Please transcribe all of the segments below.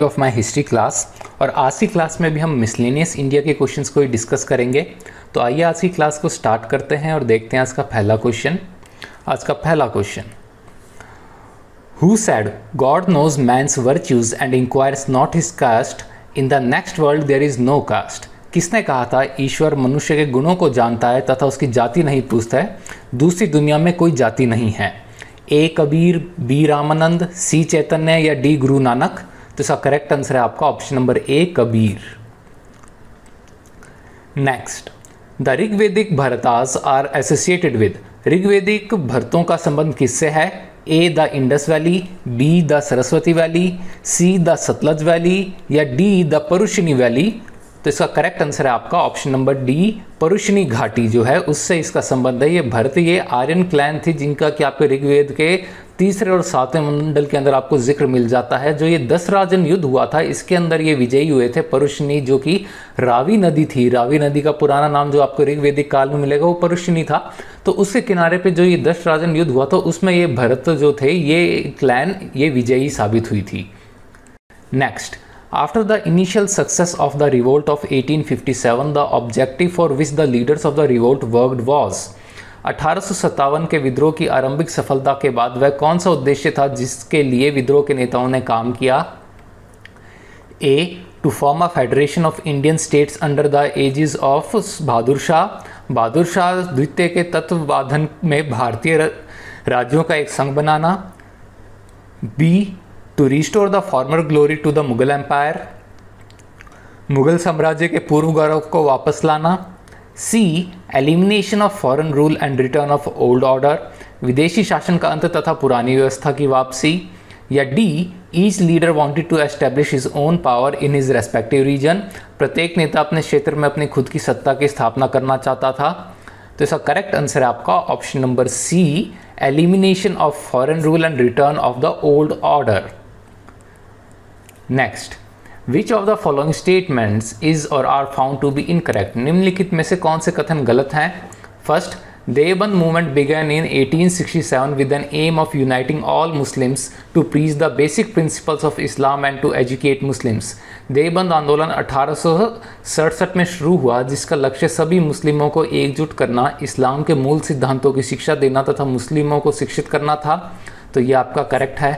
Of my history class. और आज की क्लास में भी हम मिसलेनियस इंडिया के क्वेश्चंस को ही डिस्कस करेंगे। तो आइए आज की क्लास को स्टार्ट करते हैं और देखते हैं आज का पहला क्वेश्चन। आज का पहला question, who said God knows man's virtues and inquires not his caste, in the next world there is no caste. किसने कहा था ईश्वर मनुष्य के गुणों को जानता है तथा उसकी जाति नहीं पूछता है, दूसरी दुनिया में कोई जाति नहीं है? A Kabir, B Ramanand, C Chaitanya या डी गुरु नानक? तो इसका करेक्ट आंसर है आपका option number A Kabir. Next, the Rigvedic Bharatas are associated with. ऋग्वेदिक भरतों का संबंध किससे है? A the Indus valley, B the Saraswati valley, C the Sutlej valley या डी द परुषिनी वैली? तो इसका करेक्ट आंसर है आपका ऑप्शन नंबर डी परुषिनी घाटी जो है उससे इसका संबंध है। ये भरत ये आर्यन क्लैन थी जिनका कि आपके ऋग्वेद के तीसरे और सातवें मंडल के अंदर आपको जिक्र मिल जाता है। जो ये 10 राजन युद्ध हुआ था इसके अंदर ये विजयी हुए थे परुषिनी, जो कि रावी नदी थी। रावी नदी का पुराना नाम जो आपको ऋग्वेदिक काल में मिलेगा वो परुषिनी था। तो उसके किनारे पे जो ये 10 राजन युद्ध हुआ था उसमें ये भरत जो थे ये क्लैन ये विजयी साबित हुई थी। Next, after the initial success of the revolt of 1857, the objective for which the leaders of the revolt worked was। 1857 के विद्रोह की आरंभिक सफलता के बाद वह कौन सा उद्देश्य था जिसके लिए विद्रोह के नेताओं ने काम किया? A to form a federation of Indian states under the aegis of Bahadur Shah. Bahadur Shah द्वितीय के तत्वावधान में भारतीय राज्यों का एक संघ बनाना। B to restore the former glory to the Mughal empire. Mughal साम्राज्य के पूर्व गौरव को वापस लाना। C elimination of foreign rule and return of old order. विदेशी शासन का अंत तथा पुरानी व्यवस्था की वापसी। या D each leader wanted to establish his own power in his respective region. प्रत्येक नेता अपने क्षेत्र में अपनी खुद की सत्ता की स्थापना करना चाहता था। तो इसका करेक्ट आंसर है आपका option number C elimination of foreign rule and return of the old order. Next, which of the following statements is or are found to be incorrect. निम्नलिखित में से कौन से कथन गलत हैं? First, Deoband movement began in 1867 with an aim of uniting all Muslims to preach the basic principles of Islam and to educate Muslims. Deoband आंदोलन 1867 में शुरू हुआ जिसका लक्ष्य सभी मुस्लिमों को एकजुट करना, इस्लाम के मूल सिद्धांतों की शिक्षा देना तथा मुस्लिमों को शिक्षित करना था। तो ये आपका करेक्ट है।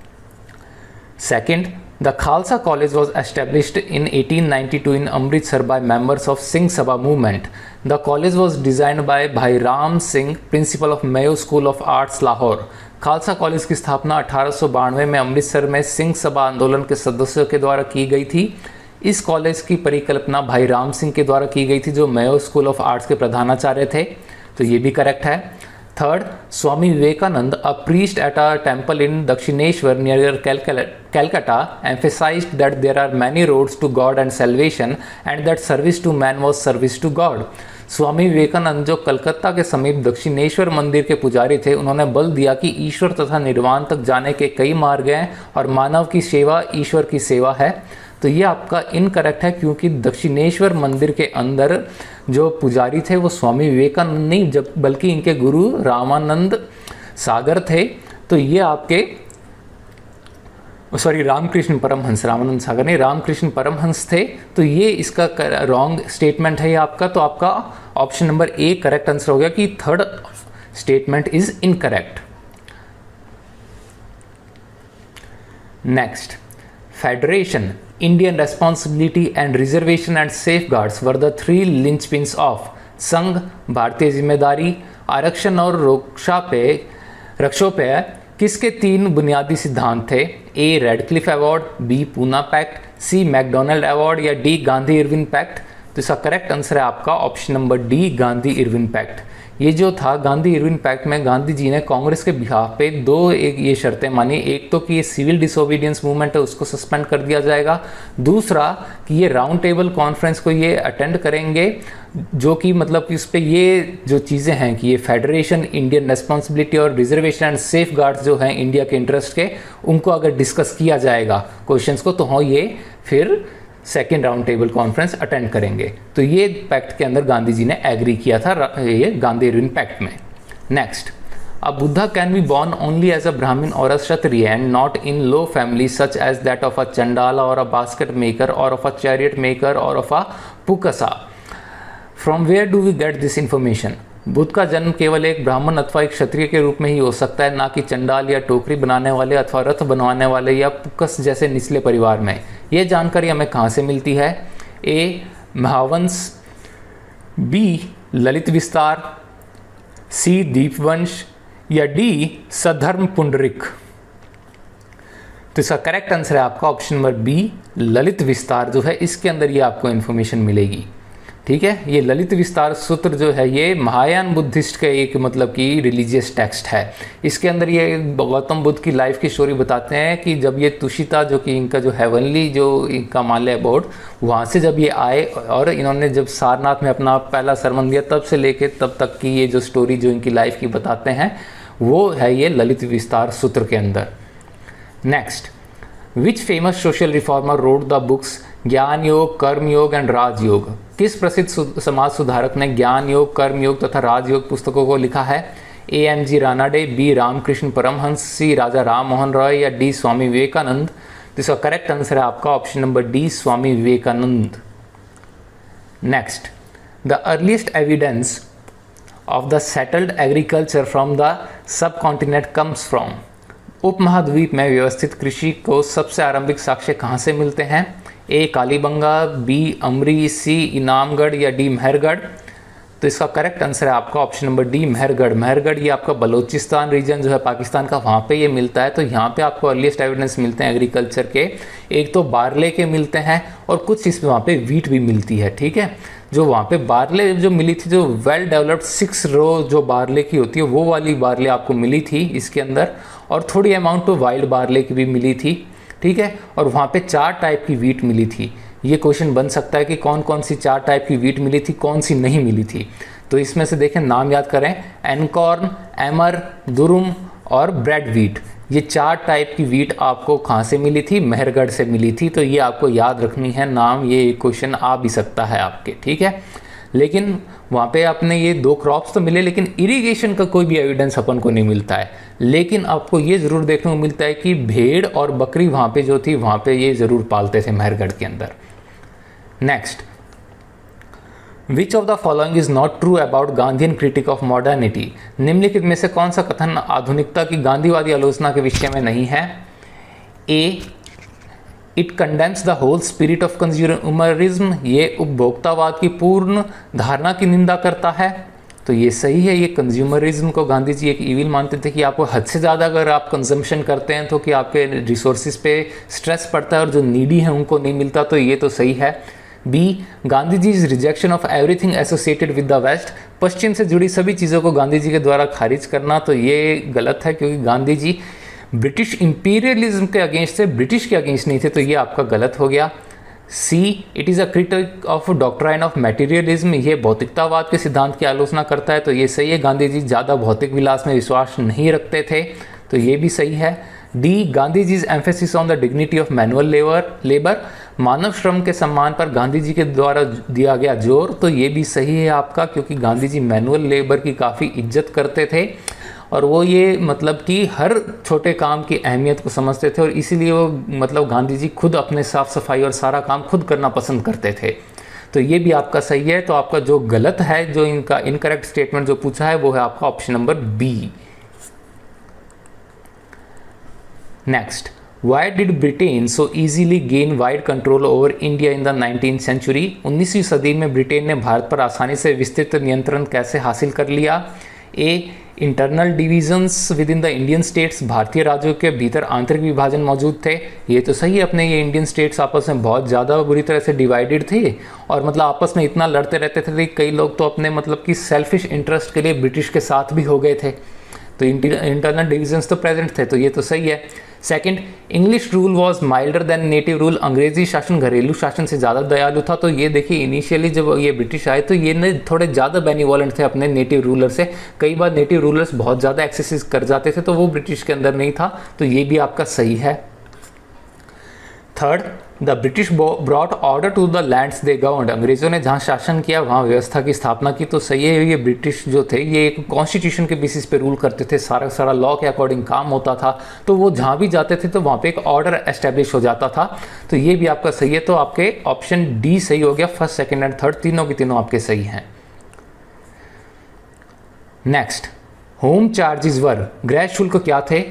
Second, The Khalsa College was established in 1892 in Amritsar by members of Singh Sabha movement. The college was designed by Bhai Ram Singh, principal of Mayo School of Arts, Lahore. Khalsa college की स्थापना 1892 में अमृतसर में सिंह सभा आंदोलन के सदस्यों के द्वारा की गई थी। इस कॉलेज की परिकल्पना भाई राम सिंह के द्वारा की गई थी जो मेयो स्कूल ऑफ आर्ट्स के प्रधानाचार्य थे। तो ये भी करेक्ट है। Third, Swami Vivekananda, a priest at a temple in Dakshineshwar near Calcutta, emphasized that there are many roads to God and salvation and that service to man was service to God. Swami Vivekananda जो कलकत्ता के समीप दक्षिणेश्वर मंदिर के पुजारी थे, उन्होंने बल दिया कि ईश्वर तथा निर्वाण तक जाने के कई मार्ग हैं और मानव की सेवा ईश्वर की सेवा है। तो ये आपका इनकरेक्ट है क्योंकि दक्षिणेश्वर मंदिर के अंदर जो पुजारी थे वो स्वामी विवेकानंद नहीं जब बल्कि इनके गुरु रामानंद सागर थे। तो ये आपके रामकृष्ण परमहंस, रामानंद सागर नहीं, रामकृष्ण परमहंस थे। तो ये इसका रॉन्ग स्टेटमेंट है ये आपका। तो आपका option number A correct answer हो गया कि third statement is incorrect. Next, federation, Indian responsibility and reservation and safeguards were the three linchpins of। संघ, भारतीय जिम्मेदारी, आरक्षण और रक्षोपय किसके 3 बुनियादी सिद्धांत थे? A Radcliffe award, B Poona pact, C MacDonald award या डी गांधी इरविन पैक्ट? तो इसका करेक्ट आंसर है आपका option number D Gandhi Irwin pact. ये जो था गांधी इरविन पैक्ट में गांधी जी ने कांग्रेस के बिहाफ पे ये शर्तें मानी। एक तो कि ये सिविल डिसोबीडियंस मूवमेंट है उसको सस्पेंड कर दिया जाएगा। दूसरा कि ये राउंड टेबल कॉन्फ्रेंस को ये अटेंड करेंगे जो कि मतलब कि उस पर ये जो चीज़ें हैं कि ये फेडरेशन, इंडियन रेस्पॉन्सिबिलिटी और रिजर्वेशन एंड सेफ गार्ड्स जो हैं इंडिया के इंटरेस्ट के, उनको अगर डिस्कस किया जाएगा क्वेश्चंस को तो हाँ ये फिर second round table conference attend करेंगे। तो ये पैक्ट के अंदर गांधी जी ने एग्री किया था ये गांधी इरविन पैक्ट में। Next, A Buddha can be born only as a Brahmin or a Kshatriya and not in low families such as that of a Chandala or a basket maker or of a chariot maker or of a Pukasa. From where do we get this information? Buddha का जन्म केवल एक ब्राह्मण अथवा एक क्षत्रिय के रूप में ही हो सकता है, ना कि चंडाल या टोकरी बनाने वाले अथवा रथ बनवाने वाले या पुकस जैसे निचले परिवार में। यह जानकारी हमें कहाँ से मिलती है? ए महावंश, बी ललित विस्तार, सी दीपवंश या डी सधर्म पुंडरिक। तो इसका करेक्ट आंसर है आपका ऑप्शन नंबर बी ललित विस्तार जो है, इसके अंदर ये आपको इन्फॉर्मेशन मिलेगी। ठीक है, ये ललित विस्तार सूत्र जो है ये महायान बुद्धिस्ट का एक मतलब कि रिलीजियस टेक्स्ट है। इसके अंदर ये गौतम बुद्ध की लाइफ की स्टोरी बताते हैं कि जब ये तुषिता जो कि इनका जो हेवनली जो इनका माल्य बोर्ड, वहाँ से जब ये आए और इन्होंने जब सारनाथ में अपना पहला सरमन दिया, तब से लेके तब तक की ये जो स्टोरी जो इनकी लाइफ की बताते हैं वो है ये ललित विस्तार सूत्र के अंदर। Next, which famous social reformer wrote the books Gyan Yoga, कर्म योग एंड राजयोग? किस प्रसिद्ध समाज सुधारक ने ज्ञान योग, कर्म योग तथा राजयोग पुस्तकों को लिखा है? A M G Ranade, B Ramakrishna Paramhansa, C Raja Ram Mohan Roy या डी स्वामी विवेकानंद? तो इसका करेक्ट आंसर है आपका option number D Swami Vivekananda. Next, the earliest evidence of the settled agriculture from the subcontinent comes from? उपमहाद्वीप में व्यवस्थित कृषि को सबसे आरंभिक साक्ष्य कहाँ से मिलते हैं? ए कालीबंगा, बी अमरी, सी इनामगढ़ या डी मेहरगढ़? तो इसका करेक्ट आंसर है आपका option number D Mehrgarh. Mehrgarh ये आपका बलूचिस्तान रीजन जो है पाकिस्तान का, वहाँ पे ये मिलता है। तो यहाँ पे आपको अर्लीस्ट एविडेंस मिलते हैं एग्रीकल्चर के, एक तो बारले के मिलते हैं और कुछ इसमें वहाँ पे वीट भी मिलती है। ठीक है, जो वहाँ पे बारले जो मिली थी, जो वेल डेवलप्ड 6 रो जो बारले की होती है वो वाली बारले आपको मिली थी इसके अंदर, और थोड़ी अमाउंट तो वाइल्ड बारले की भी मिली थी। ठीक है, और वहाँ पे 4 टाइप की वीट मिली थी। ये क्वेश्चन बन सकता है कि कौन कौन सी 4 टाइप की वीट मिली थी, कौन सी नहीं मिली थी। तो इसमें से देखें, नाम याद करें, एनकॉर्न, एमर, दुरुम और ब्रेड वीट। ये 4 टाइप की वीट आपको कहाँ से मिली थी? मेहरगढ़ से मिली थी। तो ये आपको याद रखनी है नाम, ये क्वेश्चन आ भी सकता है आपके। ठीक है, लेकिन वहाँ पे आपने ये 2 क्रॉप्स तो मिले, लेकिन इरिगेशन का कोई भी एविडेंस अपन को नहीं मिलता है। लेकिन आपको ये ज़रूर देखने को मिलता है कि भेड़ और बकरी वहाँ पे जो थी, वहाँ पे ये ज़रूर पालते थे मेहरगढ़ के अंदर। Next, which of the following is not true about Gandhian critique of modernity? निम्नलिखित में से कौन सा कथन आधुनिकता की गांधीवादी आलोचना के विषय में नहीं है? A it condemns the whole spirit of consumerism, ये उपभोक्तावाद की पूर्ण धारणा की निंदा करता है। तो ये सही है, ये कंज्यूमरिज्म को गांधी जी एक इविल मानते थे कि आपको हद से ज़्यादा अगर आप कंजम्पशन करते हैं तो कि आपके रिसोर्सेज पे स्ट्रेस पड़ता है और जो नीडी है उनको नहीं मिलता। तो ये तो सही है। B Gandhi ji is rejection of everything associated with the west, पश्चिम से जुड़ी सभी चीज़ों को गांधी जी के द्वारा खारिज करना। तो ये गलत है, क्योंकि गांधी जी ब्रिटिश इंपीरियलिज्म के अगेंस्ट थे, ब्रिटिश के अगेंस्ट नहीं थे। तो ये आपका गलत हो गया। C it is a critique of doctrine of materialism, ये भौतिकतावाद के सिद्धांत की आलोचना करता है। तो ये सही है, गांधी जी ज़्यादा भौतिक विलास में विश्वास नहीं रखते थे। तो ये भी सही है। D Gandhi ji emphasis on the dignity of manual labour, मानव श्रम के सम्मान पर गांधी जी के द्वारा दिया गया जोर। तो ये भी सही है आपका, क्योंकि गांधी जी मैनुअल लेबर की काफ़ी इज्जत करते थे और वो ये मतलब कि हर छोटे काम की अहमियत को समझते थे, और इसीलिए वो मतलब गांधी जी खुद अपने साफ़ सफाई और सारा काम खुद करना पसंद करते थे। तो ये भी आपका सही है। तो आपका जो गलत है, जो इनका इनकरेक्ट स्टेटमेंट जो पूछा है, वो है आपका option number B. Next, why did Britain so easily gain wide control over India in the 19th century? 19वीं सदी में ब्रिटेन ने भारत पर आसानी से विस्तृत नियंत्रण कैसे हासिल कर लिया? A internal divisions within the Indian states, भारतीय राज्यों के भीतर आंतरिक विभाजन मौजूद थे। ये तो सही है, अपने ये इंडियन स्टेट्स आपस में बहुत ज़्यादा बुरी तरह से डिवाइडेड थे और मतलब आपस में इतना लड़ते रहते थे कि कई लोग तो अपने मतलब कि सेल्फिश इंटरेस्ट के लिए ब्रिटिश के साथ भी हो गए थे। तो इंटरनल डिविजन्स तो प्रेजेंट थे। तो ये तो सही है। Second, English rule was milder than native rule, अंग्रेजी शासन घरेलू शासन से ज़्यादा दयालु था। तो ये देखिए, इनिशियली जब ये ब्रिटिश आए तो ये थोड़े ज़्यादा बेनिवोलेंट थे अपने नेटिव रूलर से। कई बार नेटिव रूलर्स बहुत ज़्यादा एक्सेस कर जाते थे, तो वो ब्रिटिश के अंदर नहीं था। तो ये भी आपका सही है। Third, the British brought order to the lands they governed, अंग्रेजों ने जहाँ शासन किया वहाँ व्यवस्था की स्थापना की। तो सही है, ये ब्रिटिश जो थे ये एक कॉन्स्टिट्यूशन के बेसिस पे रूल करते थे, सारा सारा लॉ के अकॉर्डिंग काम होता था। तो वो जहाँ भी जाते थे तो वहाँ पे एक ऑर्डर एस्टेब्लिश हो जाता था। तो ये भी आपका सही है। तो आपके ऑप्शन डी सही हो गया, फर्स्ट सेकेंड एंड थर्ड तीनों की तीनों आपके सही हैं। नेक्स्ट, होम चार्जेस वर, गृह शुल्क क्या थे?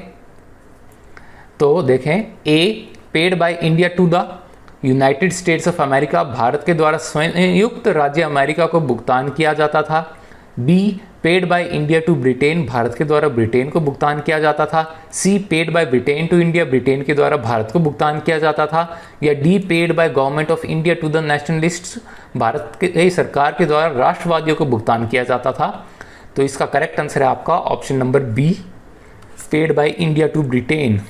तो देखें, A paid by India to the United States of America, भारत के द्वारा संयुक्त राज्य अमेरिका को भुगतान किया जाता था। B paid by India to Britain, भारत के द्वारा ब्रिटेन को भुगतान किया जाता था। C paid by Britain to India, Britain के द्वारा भारत को भुगतान किया जाता था। या D paid by government of India to the nationalists, भारत के सरकार के द्वारा राष्ट्रवादियों को भुगतान किया जाता था। तो इसका करेक्ट आंसर है आपका option number B, paid by India to Britain.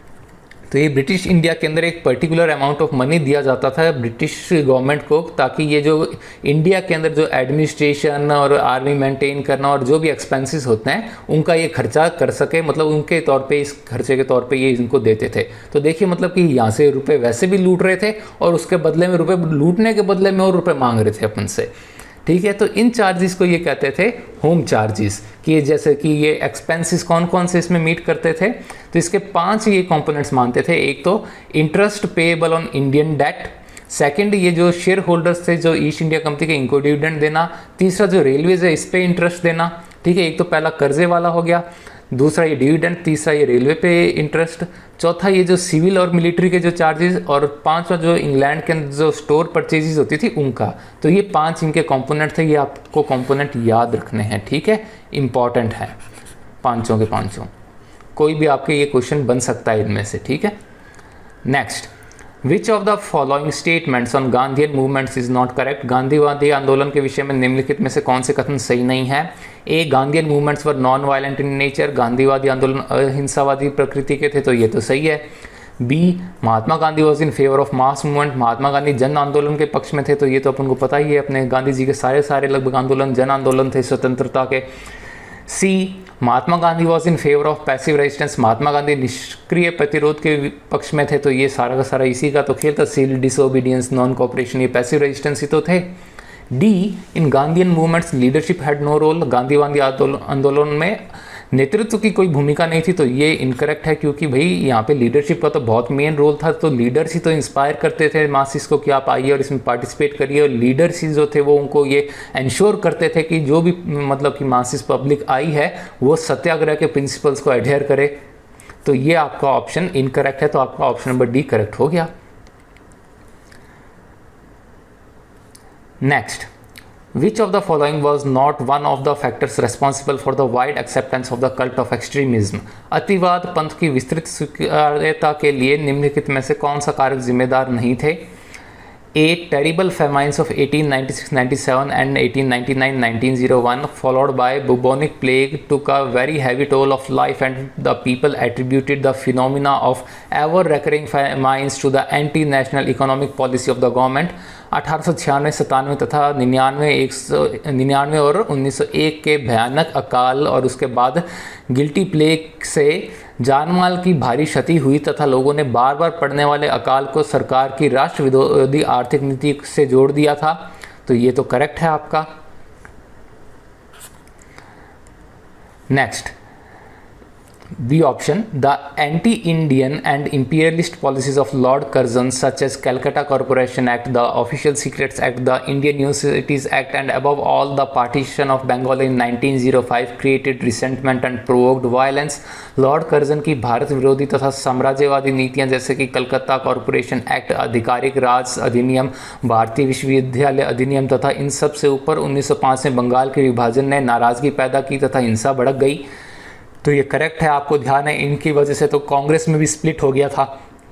तो ये ब्रिटिश इंडिया के अंदर एक पर्टिकुलर अमाउंट ऑफ मनी दिया जाता था ब्रिटिश गवर्नमेंट को, ताकि ये जो इंडिया के अंदर जो एडमिनिस्ट्रेशन और आर्मी मेंटेन करना और जो भी एक्सपेंसेस होते हैं उनका ये खर्चा कर सके, मतलब उनके तौर पे, इस खर्चे के तौर पे ये इनको देते थे। तो देखिए मतलब कि यहाँ से रुपए वैसे भी लूट रहे थे और उसके बदले में रुपए लूटने के बदले में और रुपए मांग रहे थे अपन से। ठीक है, तो इन चार्जेस को ये कहते थे होम चार्जेस, कि जैसे कि ये एक्सपेंसेस कौन कौन से इसमें मीट करते थे। तो इसके 5 ये कंपोनेंट्स मानते थे। एक तो interest payable on Indian debt, second ये जो शेयर होल्डर्स थे जो ईस्ट इंडिया कंपनी के, इनको डिविडेंड देना। तीसरा जो रेलवेज है इस पे इंटरेस्ट देना। ठीक है, एक तो पहला कर्जे वाला हो गया, दूसरा ये डिविडेंड, तीसरा ये रेलवे पे इंटरेस्ट, चौथा ये जो सिविल और मिलिट्री के जो चार्जेस, और पांचवा जो इंग्लैंड के अंदर जो स्टोर परचेजेस होती थी उनका। तो ये 5 इनके कंपोनेंट थे, ये आपको कंपोनेंट याद रखने हैं। ठीक है, इंपॉर्टेंट है, पांचों के पांचों। कोई भी आपके ये क्वेश्चन बन सकता है इनमें से। ठीक है, next, which of the following statements on Gandhian movements is not correct, गांधीवादी आंदोलन के विषय में निम्नलिखित में से कौन से कथन सही नहीं है? A Gandhian movements were non violent in nature, गांधीवादी आंदोलन अहिंसावादी प्रकृति के थे, तो ये तो सही है। B Mahatma Gandhi was in favour of mass movement, Mahatma Gandhi जन आंदोलन के पक्ष में थे, तो ये तो अपन को पता ही है, अपने गांधी जी के सारे लगभग आंदोलन जन आंदोलन थे स्वतंत्रता के। C Mahatma Gandhi was in favour of passive resistance, Mahatma Gandhi निष्क्रिय प्रतिरोध के पक्ष में थे, तो ये सारा का सारा इसी का तो खेल था, सिविल डिसोबीडियंस, नॉन कोऑपरेशन, ये पैसिव रेजिस्टेंस ही तो थे। D in Gandhian movements leadership had no role, गांधीवादी आंदोलन में नेतृत्व की कोई भूमिका नहीं थी, तो ये इनकरेक्ट है, क्योंकि भाई यहाँ पे लीडरशिप का तो बहुत मेन रोल था। तो लीडर्स ही तो इंस्पायर करते थे मासिस को कि आप आइए और इसमें पार्टिसिपेट करिए, और लीडर्स ही जो थे वो उनको ये इंश्योर करते थे कि जो भी मतलब कि मासिस पब्लिक आई है वो सत्याग्रह के प्रिंसिपल्स को एडहेयर करे। तो ये आपका ऑप्शन इनकरेक्ट है, तो आपका ऑप्शन नंबर डी करेक्ट हो गया। Next, which of the following was not one of the factors responsible for the wide acceptance of the cult of extremism, अतिवाद पंथ की विस्तृत स्वीकार्यता के लिए निम्नलिखित में से कौन सा कारक जिम्मेदार नहीं थे? A terrible famines of 1896-97 and 1899-1901 followed by bubonic plague took a very heavy toll of life, and the people attributed the phenomena of ever recurring famines to the anti-national economic policy of the government। 1896, 97 तथा 99 और 1901 के भयानक अकाल और उसके बाद guilty plague से जानमाल की भारी क्षति हुई तथा लोगों ने बार बार पड़ने वाले अकाल को सरकार की राष्ट्र विरोधी आर्थिक नीति से जोड़ दिया था। तो ये तो करेक्ट है आपका। Next, B option, the anti Indian and imperialist policies of Lord Curzon such as Calcutta corporation act, the official secrets act, the Indian universities act and above all the partition of Bengal in 1905 created resentment and provoked violence. Lord Curzon की भारत विरोधी तथा साम्राज्यवादी नीतियां जैसे कि Calcutta corporation act, आधिकारिक राज अधिनियम, भारतीय विश्वविद्यालय अधिनियम तथा इन सब से ऊपर 1905 में बंगाल के विभाजन ने नाराजगी पैदा की तथा हिंसा भड़क गई। तो ये करेक्ट है, आपको ध्यान है, इनकी वजह से तो कांग्रेस में भी स्प्लिट हो गया था।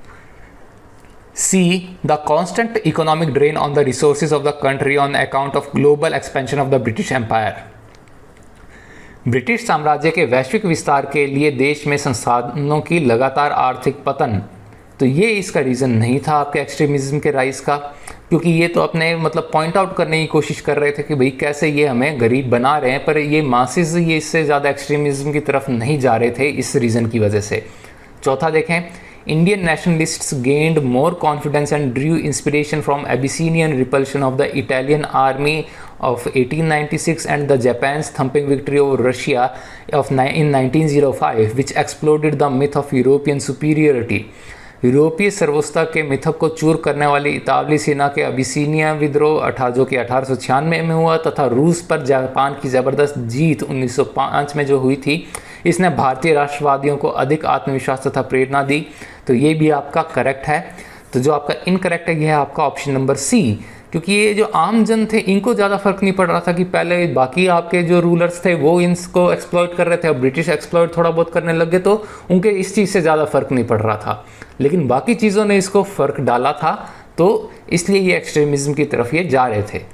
C the constant economic drain on the resources of the country on account of global expansion of the British empire, British साम्राज्य के वैश्विक विस्तार के लिए देश में संसाधनों की लगातार आर्थिक पतन। तो ये इसका रीज़न नहीं था आपके एक्सट्रीमिज्म के राइज का, क्योंकि ये तो अपने मतलब पॉइंट आउट करने की कोशिश कर रहे थे कि भाई कैसे ये हमें गरीब बना रहे हैं, पर ये मासेस ये इससे ज़्यादा एक्सट्रीमिज्म की तरफ नहीं जा रहे थे इस रीज़न की वजह से। चौथा देखें, Indian nationalists gained more confidence and drew inspiration from Abyssinian repulsion of the Italian army of 1896 and the Japan's thumping victory over Russia in 1905, which exploded the myth of European superiority. यूरोपीय सर्वोच्चता के मिथक को चूर करने वाली इतालवी सेना के अबिसिनिया विद्रोह जो कि 1896 में हुआ तथा रूस पर जापान की ज़बरदस्त जीत 1905 में जो हुई थी, इसने भारतीय राष्ट्रवादियों को अधिक आत्मविश्वास तथा प्रेरणा दी। तो ये भी आपका करेक्ट है। तो जो आपका इनकरेक्ट है ये है आपका ऑप्शन नंबर सी, क्योंकि ये जो आम जन थे इनको ज़्यादा फर्क नहीं पड़ रहा था कि पहले बाकी आपके जो रूलर्स थे वो इसको एक्सप्लॉइट कर रहे थे, अब ब्रिटिश एक्सप्लॉइट थोड़ा बहुत करने लगे तो उनके इस चीज़ से ज़्यादा फर्क नहीं पड़ रहा था, लेकिन बाकी चीज़ों ने इसको फ़र्क डाला था, तो इसलिए ये एक्सट्रीमिज्म की तरफ ये जा रहे थे।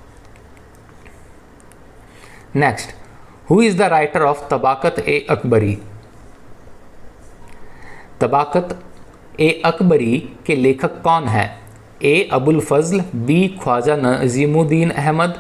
Next, who is the writer of Tabaqat e Akbari? Tabaqat e Akbari के लेखक कौन है? A Abul Fazl, B Khwaja Nizamuddin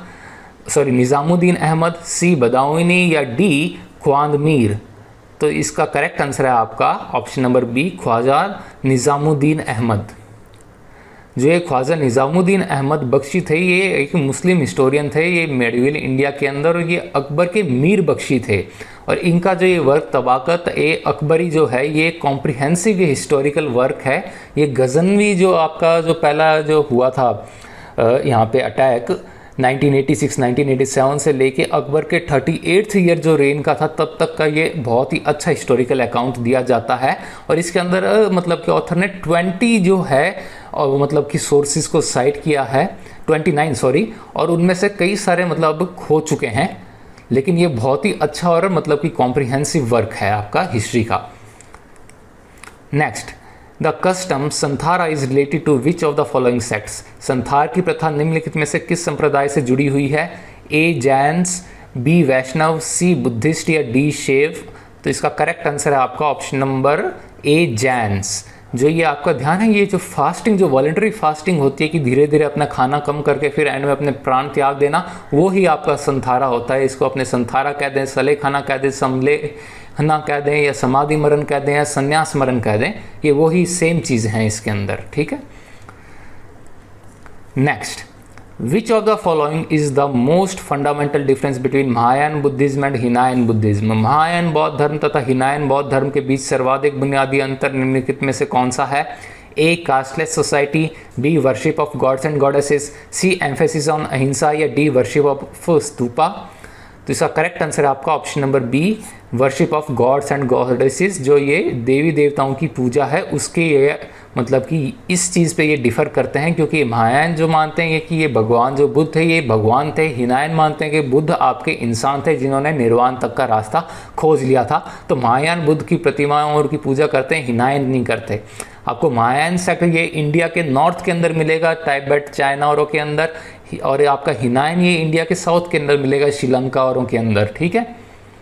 Ahmad, C Badauni या डी ख्वांद मीर। तो इसका करेक्ट आंसर है आपका option number B Khwaja Nizamuddin Ahmad. जो ये ख्वाजा निज़ामुद्दीन अहमद बख्शी थे ये एक मुस्लिम हिस्टोरियन थे, ये मेडिवल इंडिया के अंदर, और ये अकबर के मीर बख्शी थे। और इनका जो ये वर्क तबाकत ए अकबरी जो है ये कॉम्प्रिहेंसिव हिस्टोरिकल वर्क है। ये गजनवी जो आपका जो पहला जो हुआ था यहाँ पे अटैक 1986-1987 से लेके अकबर के 38th ईयर जो रेन का था तब तक का ये बहुत ही अच्छा हिस्टोरिकल अकाउंट दिया जाता है। और इसके अंदर मतलब कि ऑथर ने 20 जो है और मतलब कि सोर्सेज को साइट किया है, 29 सॉरी, और उनमें से कई सारे मतलब खो चुके हैं, लेकिन ये बहुत ही अच्छा और मतलब कि कॉम्प्रिहेंसिव वर्क है आपका हिस्ट्री का। Next, the custom Santhara is related to which of the following sects? Santhara की प्रथा निम्नलिखित में से किस संप्रदाय से जुड़ी हुई है? A Jains, B Vaishnav, C Buddhist या डी शैव। तो इसका करेक्ट आंसर है आपका ऑप्शन नंबर ए जैन्स। जो ये आपका ध्यान है, ये जो फास्टिंग जो वॉलंटरी फास्टिंग होती है कि धीरे धीरे अपना खाना कम करके फिर एंड में अपने प्राण त्याग देना, वो ही आपका संथारा होता है। इसको अपने संथारा कह दें, सले खाना कह दें, समले ना कह दें, या समाधि मरण कह दें, या संन्यास मरण कह दें, ये वही सेम चीज़ हैं इसके अंदर। ठीक है। Next, which of the following is the most fundamental difference between Mahayana Buddhism and Hinayana Buddhism? Mahayana बौद्ध धर्म तथा हिनायन बौद्ध धर्म के बीच सर्वाधिक बुनियादी अंतर निम्नलिखित में से कौन सा है? A casteless society, B worship of gods and goddesses, C emphasis on ahimsa या डी वर्शिप ऑफ स्तूपा। तो इसका करेक्ट आंसर है आपका option number B worship of gods and goddesses. जो ये देवी देवताओं की पूजा है उसके ये मतलब कि इस चीज़ पे ये डिफ़र करते हैं, क्योंकि महायान जो मानते हैं ये कि ये भगवान जो बुद्ध थे ये भगवान थे, हिनायन मानते हैं कि बुद्ध आपके इंसान थे जिन्होंने निर्वाण तक का रास्ता खोज लिया था। तो महायान बुद्ध की प्रतिमाओं और की पूजा करते हैं, हिनायन नहीं करते। आपको महायान सेक्ट ये इंडिया के नॉर्थ के अंदर मिलेगा, तिब्बत चाइना औरों के अंदर, और आपका हिनायन ये इंडिया के साउथ के अंदर मिलेगा, श्रीलंका औरों के अंदर। ठीक है।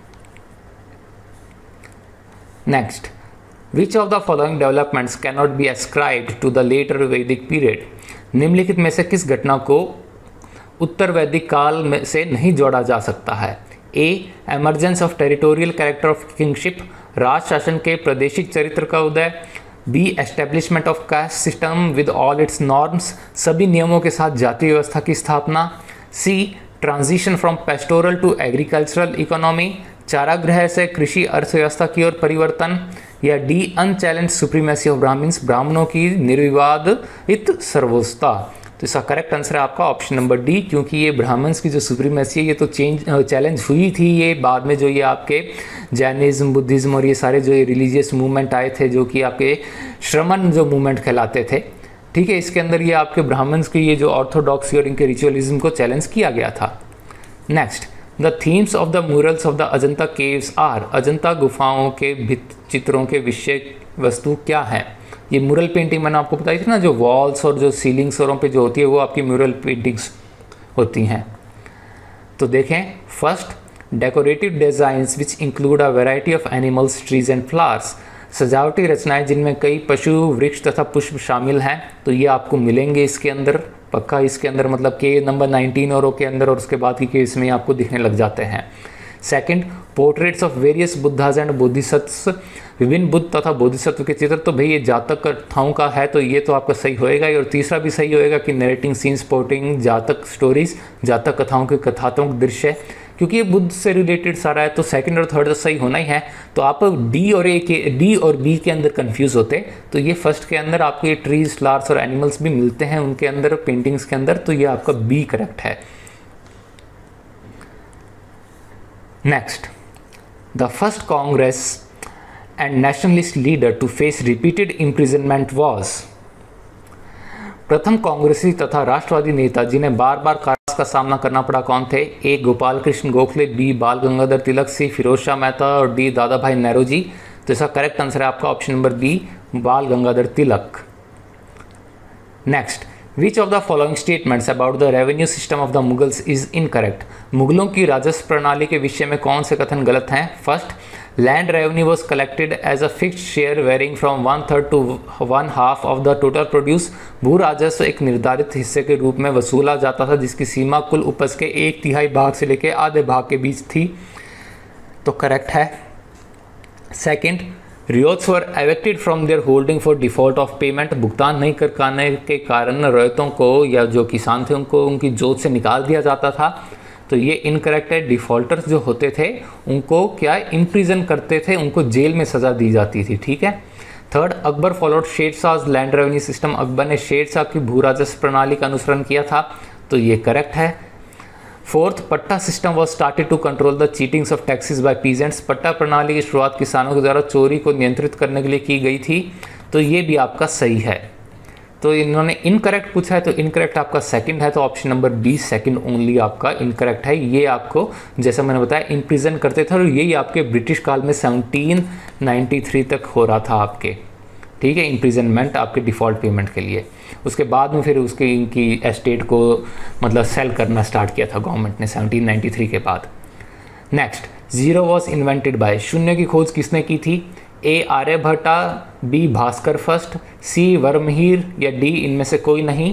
Next, which of the following developments cannot be ascribed to the later Vedic period? निम्नलिखित में से किस घटना को उत्तर वैदिक काल में से नहीं जोड़ा जा सकता है? A emergence of territorial character of kingship, राज शासन के प्रादेशिक चरित्र का उदय, B establishment of caste system with all its norms, सभी नियमों के साथ जातीय व्यवस्था की स्थापना, C transition from pastoral to agricultural economy, चारागृह से कृषि अर्थव्यवस्था की ओर परिवर्तन, या D unchallenged supremacy of Brahmins, ब्राह्मणों की निर्विवादित सर्वोच्चता। तो इसका करेक्ट आंसर है आपका ऑप्शन नंबर डी, क्योंकि ये ब्राह्मण्स की जो सुप्रीमेसी है ये तो चैलेंज हुई थी ये बाद में, जो ये आपके जैनिज्म बुद्धिज्म और ये सारे जो ये रिलीजियस मूवमेंट आए थे जो कि आपके श्रमण जो मूवमेंट कहलाते थे। ठीक है, इसके अंदर ये आपके ब्राह्मण्स की ये जो ऑर्थोडॉक्सी और इनके रिचुअलिज्म को चैलेंज किया गया था। Next, the themes of the murals of the Ajanta caves are, Ajanta गुफाओं के भित्ति चित्रों के विषय वस्तु क्या है? ये म्यूरल पेंटिंग मैंने आपको बताई थी ना, जो वॉल्स और जो सीलिंग्स औरों पे जो होती है वो आपकी म्यूरल पेंटिंग्स होती हैं। तो देखें, first decorative designs which include a variety of animals, trees and flowers, सजावटी रचनाएं जिनमें कई पशु, वृक्ष तथा पुष्प शामिल हैं। तो ये आपको मिलेंगे इसके अंदर पक्का, इसके अंदर मतलब के नंबर 19 औरों के अंदर, और उसके बाद की केस में आपको दिखने लग जाते हैं। Second, portraits of various Buddhas and Bodhisattva, विभिन्न बुद्ध तथा बोधिसत्व के चित्र। तो भाई ये जातक कथाओं का है, तो ये तो आपका सही होएगा ही। और तीसरा भी सही होएगा कि narrating scenes portraying Jataka stories, Jataka कथाओं के कथात्मक दृश्य, क्योंकि ये बुद्ध से रिलेटेड सारा है, तो सेकंड और थर्ड तो सही होना ही है। तो आप डी और बी के अंदर कंफ्यूज होते, तो ये फर्स्ट के अंदर आपको ये ट्रीज, फ्लावर्स और एनिमल्स भी मिलते हैं उनके अंदर, पेंटिंग्स के अंदर, तो ये आपका बी करेक्ट है। Next, the first Congress and nationalist leader to face repeated imprisonment was. प्रथम कांग्रेसी तथा राष्ट्रवादी नेता जिन्हें बार बार कारावास का सामना करना पड़ा कौन थे? ए गोपाल कृष्ण गोखले, बी बाल गंगाधर तिलक, सी फिरोज शाह मेहता और डी दादा भाई नेहरू। तो इसका करेक्ट आंसर है आपका option number B, Bal Gangadhar Tilak. Next, which of the following statements about the revenue system of the Mughals is incorrect. मुगलों की राजस्व प्रणाली के विषय में कौन से कथन गलत हैं? First, land revenue was collected as a fixed share varying from 1/3 to 1/2 of the total produce. भू राजस्व एक निर्धारित हिस्से के रूप में वसूला जाता था जिसकी सीमा कुल उपज के 1/3 भाग से लेकर आधे भाग के बीच थी। तो करेक्ट है। Second, ryots were evicted from their holding for default of payment. भुगतान नहीं कर पाने के कारण रैयतों को या जो किसान थे उनको उनकी जोत से निकाल दिया जाता था। तो ये इनकरेक्ट है। डिफॉल्टर्स जो होते थे उनको क्या इम्प्रिजन करते थे, उनको जेल में सज़ा दी जाती थी। ठीक है। Third, Akbar followed Sher Shah land revenue system. Akbar ने शेर शाह की भू राजस्व प्रणाली का अनुसरण किया था। तो ये करेक्ट है। Fourth, patta system was started to control the cheatings of taxes by peasants. Patta प्रणाली की शुरुआत किसानों के द्वारा चोरी को नियंत्रित करने के लिए की गई थी। तो ये भी आपका सही है। तो इन्होंने इनकरेक्ट पूछा है, तो इनकरेक्ट आपका सेकंड है। तो option number B second only आपका इनकरेक्ट है। ये आपको जैसा मैंने बताया इम्प्रिजन करते थे और यही आपके ब्रिटिश काल में 1793 तक हो रहा था आपके। ठीक है, इम्प्रिजनमेंट आपके डिफ़ॉल्ट पेमेंट के लिए। उसके बाद में फिर उसके इनकी एस्टेट को मतलब सेल करना स्टार्ट किया था गवर्नमेंट ने 1793 के बाद। Next, zero was invented by. शून्य की खोज किसने की थी? A Aryabhatta, B Bhaskar first, C Varahamihir या डी इनमें से कोई नहीं।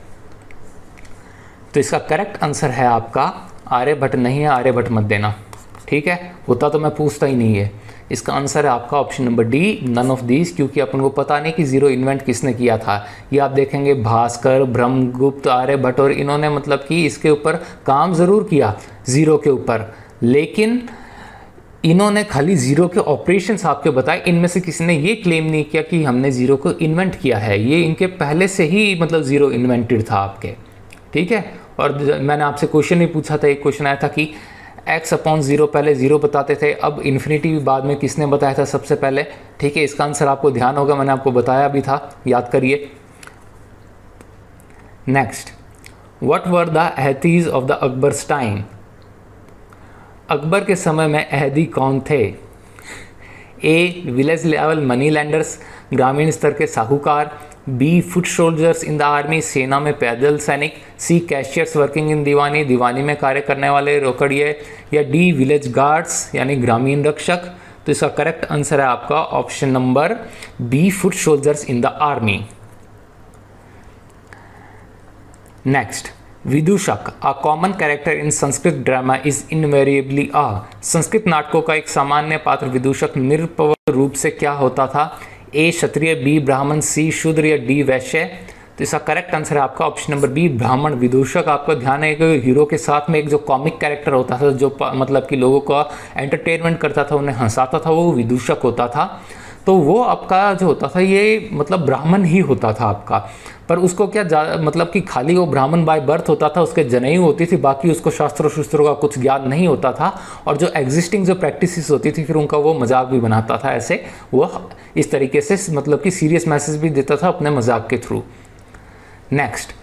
तो इसका करेक्ट आंसर है आपका आर्यभट्ट नहीं है, आर्यभट्ट मत देना। ठीक है, होता तो मैं पूछता ही नहीं है। इसका आंसर है आपका option number D, none of these, क्योंकि अपन को पता नहीं कि जीरो इन्वेंट किसने किया था। ये आप देखेंगे भास्कर, ब्रह्मगुप्त, आर्यभट्ट और इन्होंने मतलब कि इसके ऊपर काम ज़रूर किया जीरो के ऊपर, लेकिन इन्होंने खाली जीरो के ऑपरेशंस आपके बताए। इनमें से किसी ने ये क्लेम नहीं किया कि हमने जीरो को इन्वेंट किया है। ये इनके पहले से ही मतलब जीरो इन्वेंटेड था आपके। ठीक है। और मैंने आपसे क्वेश्चन नहीं पूछा था, एक क्वेश्चन आया था कि x/0 पहले जीरो बताते थे, अब इन्फिनिटी बाद में किसने बताया था सबसे पहले। ठीक है, इसका आंसर आपको ध्यान होगा, मैंने आपको बताया भी था, याद करिए। Next, what were the ahadis of the Akbar's time. Akbar के समय में अहदी कौन थे? A village level money lenders, ग्रामीण स्तर के साहूकार, B foot soldiers in the army, सेना में पैदल सैनिक, सी कैशियर्स वर्किंग इन दीवानी, दीवानी में कार्य करने वाले रोकड़िए, या डी विलेज गार्ड्स यानी ग्रामीण रक्षक। तो इसका करेक्ट आंसर है आपका option number B, foot soldiers in the army. Next, Vidushak, a common character in Sanskrit drama is invariably a. Sanskrit नाटकों का एक सामान्य पात्र विदूषक निरपवाद रूप से क्या होता था? ए क्षत्रिय, बी ब्राह्मण, सी शूद्र या डी वैश्य। तो इसका करेक्ट आंसर है आपका ऑप्शन नंबर बी, ब्राह्मण। विदूषक आपका ध्यान है कि हीरो के साथ में एक जो कॉमिक कैरेक्टर होता था, जो मतलब कि लोगों का एंटरटेनमेंट करता था, उन्हें हंसाता था, वो विदूषक होता था। तो वो आपका जो होता था ये मतलब ब्राह्मण ही होता था आपका, पर उसको क्या मतलब कि खाली वो ब्राह्मण बाय बर्थ होता था, उसके जनेऊ होती थी, बाकी उसको शास्त्रों का कुछ ज्ञान नहीं होता था। और जो एग्जिस्टिंग जो प्रैक्टिसेस होती थी फिर उनका वो मजाक भी बनाता था, ऐसे वो इस तरीके से मतलब कि सीरियस मैसेज भी देता था अपने मजाक के through. Next,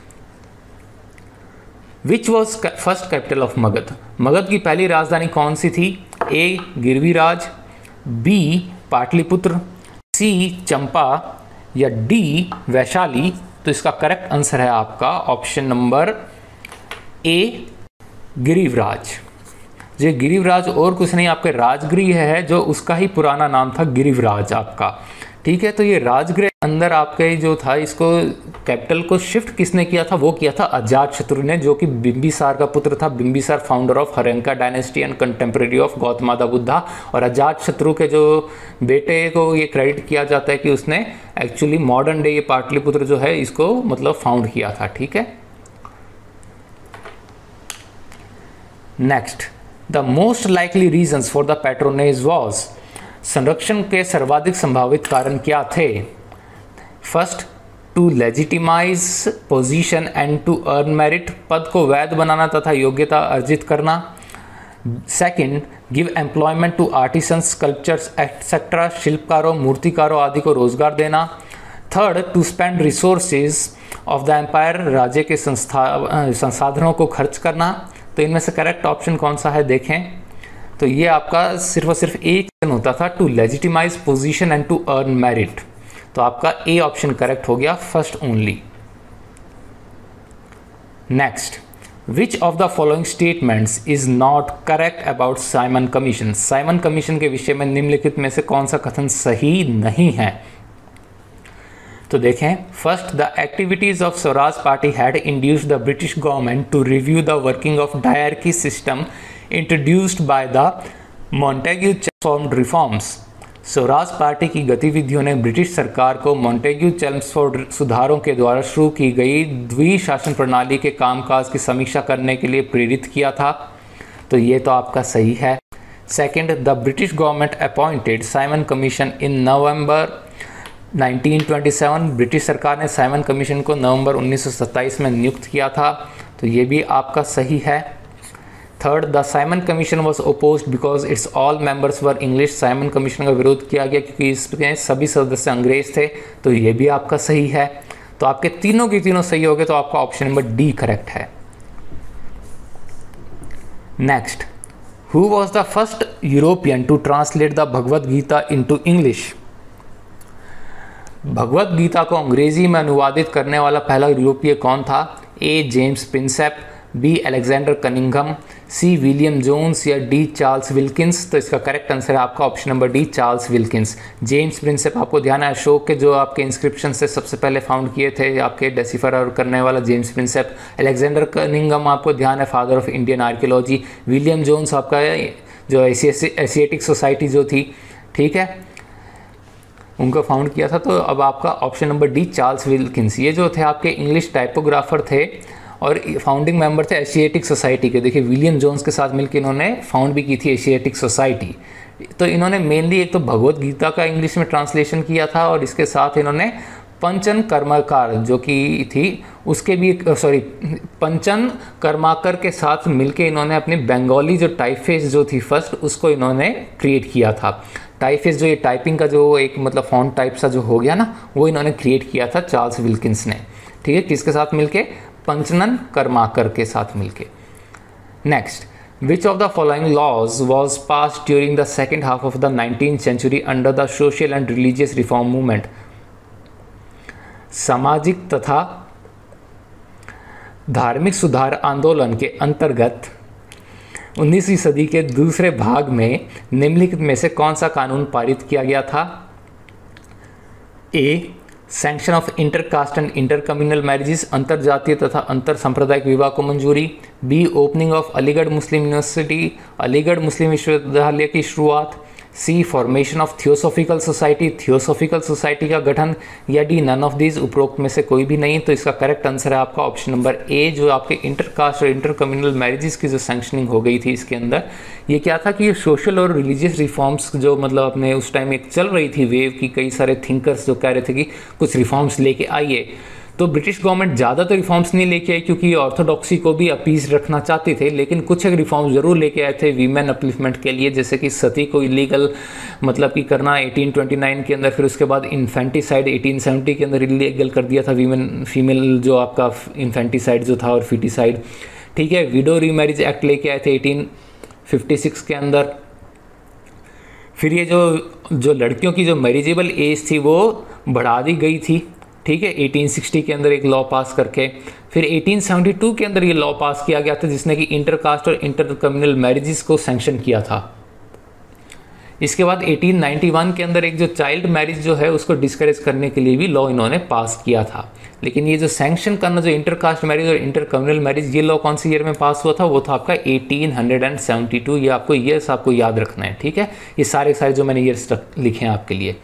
which was first capital of Magadh. Magadh की पहली राजधानी कौन सी थी? ए गिरिविराज, बी पाटलिपुत्र, सी चंपा या डी वैशाली। तो इसका करेक्ट आंसर है आपका ऑप्शन नंबर ए, गिरिवराज। ये गिरिवराज और कुछ नहीं, आपके राजगृह है जो उसका ही पुराना नाम था गिरिवराज आपका। ठीक है। तो ये राजगृह अंदर आपके जो था, इसको कैपिटल को शिफ्ट किसने किया था, वो किया था अजातशत्रु ने, जो कि बिंबिसार का पुत्र था। Bimbisara founder of Haryanka dynasty and contemporary of Gautam Buddha. और अजातशत्रु के जो बेटे को ये क्रेडिट किया जाता है कि उसने एक्चुअली मॉडर्न डे ये पाटलिपुत्र जो है इसको मतलब फाउंड किया था। ठीक है। Next, the most likely reasons for the patronage was, संरक्षण के सर्वाधिक संभावित कारण क्या थे? First, to legitimize position and to earn merit, पद को वैध बनाना तथा योग्यता अर्जित करना। Second, give employment to artisans, sculptures etcetera, शिल्पकारों, मूर्तिकारों आदि को रोजगार देना। Third, to spend resources of the empire, राज्य के संसाधनों को खर्च करना। तो इनमें से करेक्ट ऑप्शन कौन सा है देखें। तो ये आपका सिर्फ और सिर्फ एक ऑप्शन होता था, to legitimize position and to earn merit. तो आपका ए ऑप्शन करेक्ट हो गया, first only. Next, which of the following statements is not correct about Simon commission, Simon commission के विषय में निम्नलिखित में से कौन सा कथन सही नहीं है? तो देखें, first, the activities of Swaraj party had induced the British government to review the working of dyarchy system introduced by the Montague Chelmsford reforms. Swaraj party की गतिविधियों ने ब्रिटिश सरकार को मॉन्टेग्यू चेम्सफोर्ड सुधारों के द्वारा शुरू की गई द्विशासन प्रणाली के कामकाज की समीक्षा करने के लिए प्रेरित किया था। तो ये तो आपका सही है। Second, the British government appointed Simon commission in November 1927, British सरकार ने साइमन कमीशन को नवंबर 1927 में नियुक्त किया था। तो ये भी आपका सही है। Third, the Simon commission was opposed because its all members were English, Simon commission का विरोध किया गया क्योंकि इसमें सभी सदस्य अंग्रेज थे। तो ये भी आपका सही है। तो आपके तीनों की तीनों सही हो गए, तो आपका ऑप्शन नंबर डी करेक्ट है। Next, who was the first European to translate the Bhagavad Gita into English? Bhagavad Gita को अंग्रेजी में अनुवादित करने वाला पहला यूरोपीय कौन था? A, James Prinsep, B, Alexander Cunningham, C, William Jones या डी, चार्ल्स विल्किंस। तो इसका करेक्ट आंसर है आपका option number D, Charles Wilkins. James Prinsep आपको ध्यान है अशोक के जो आपके इंस्क्रिप्शन से सबसे पहले फाउंड किए थे, आपके डेसिफर करने वाला जेम्स प्रिंसेप। अलेक्जेंडर कनिंघम आपको ध्यान है father of Indian archaeology. William Jones आपका जो एशियाटिक सोसाइटी जो थी, ठीक है, उनको फाउंड किया था। तो अब आपका option number D, Charles Wilkins. ये जो थे आपके इंग्लिश टाइपोग्राफर थे और फाउंडिंग मेंबर थे एशियाटिक सोसाइटी के। देखिए, विलियम जोन्स के साथ मिलकर इन्होंने फाउंड भी की थी एशियाटिक सोसाइटी। तो इन्होंने मेनली एक तो भगवद गीता का इंग्लिश में ट्रांसलेशन किया था और इसके साथ इन्होंने पंचन कर्मकार जो कि थी उसके भी पंचन कर्माकर के साथ मिलके इन्होंने अपनी बंगाली जो टाइपफेस जो थी फर्स्ट, उसको इन्होंने क्रिएट किया था। टाइपफेस जो ये टाइपिंग का जो एक मतलब फॉन्ट टाइप सा जो हो गया ना, वो इन्होंने क्रिएट किया था चार्ल्स विल्किंस ने। ठीक है, किसके साथ मिलके? पंचनन कर्माकर के साथ मिलके। Next, which of the following laws was passed during the second half of the 19th century under the social and religious reform movement? सामाजिक तथा धार्मिक सुधार आंदोलन के अंतर्गत 19वीं सदी के दूसरे भाग में निम्नलिखित में से कौन सा कानून पारित किया गया था? A, sanction of intercaste and inter communal marriages, अंतर जातीय तथा अंतर सांप्रदायिक विवाह को मंजूरी। B, opening of Aligarh Muslim university, Aligarh Muslim विश्वविद्यालय की शुरुआत। C, formation of theosophical society, theosophical society का गठन। या डी, नन ऑफ दीज, उपरोक्त में से कोई भी नहीं। तो इसका करेक्ट आंसर है आपका ऑप्शन नंबर ए, जो आपके इंटरकास्ट और इंटर कम्युनल मैरिजेस की जो सैंक्शनिंग हो गई थी इसके अंदर, ये क्या था कि ये सोशल और रिलीजियस रिफॉर्म्स जो मतलब अपने उस टाइम एक चल रही थी वेव की, कई सारे थिंकर्स जो कह रहे थे कि कुछ रिफॉर्म्स लेके आइए। तो ब्रिटिश गवर्नमेंट ज़्यादा तो रिफॉर्म्स नहीं लेके आई क्योंकि ऑर्थोडॉक्सी को भी अपीज रखना चाहते थे, लेकिन कुछ एक रिफॉर्म्स जरूर लेके आए थे वीमेन अपलिफ्टमेंट के लिए, जैसे कि सती को इलीगल मतलब कि करना 1829 के अंदर, फिर उसके बाद इन्फेंटिसाइड 1870 के अंदर इलीगल कर दिया था वीमेन फीमेल जो आपका इन्फेंटिसाइड जो था और फिटिसाइड। ठीक है, विडो रीमैरिज एक्ट लेके आए थे 1856 के अंदर। फिर ये जो लड़कियों की जो मैरिजेबल एज थी वो बढ़ा दी गई थी। ठीक है, 1860 के अंदर एक लॉ पास करके। फिर 1872 के अंदर ये लॉ पास किया गया था जिसने कि इंटरकास्ट और इंटर कम्युनल मैरिजेस को सैंक्शन किया था। इसके बाद 1891 के अंदर एक जो चाइल्ड मैरिज जो है उसको डिस्करेज करने के लिए भी लॉ इन्होंने पास किया था। लेकिन ये जो सैंक्शन करना, जो इंटरकास्ट मैरिज और इंटर कम्युनल मैरिज, ये लॉ कौन सी ईयर में पास हुआ था? वो था आपका 1872। ये आपको ईयर्स आपको याद रखना है, ठीक है। ये सारे जो मैंने ईयर्स लिखे हैं आपके लिए।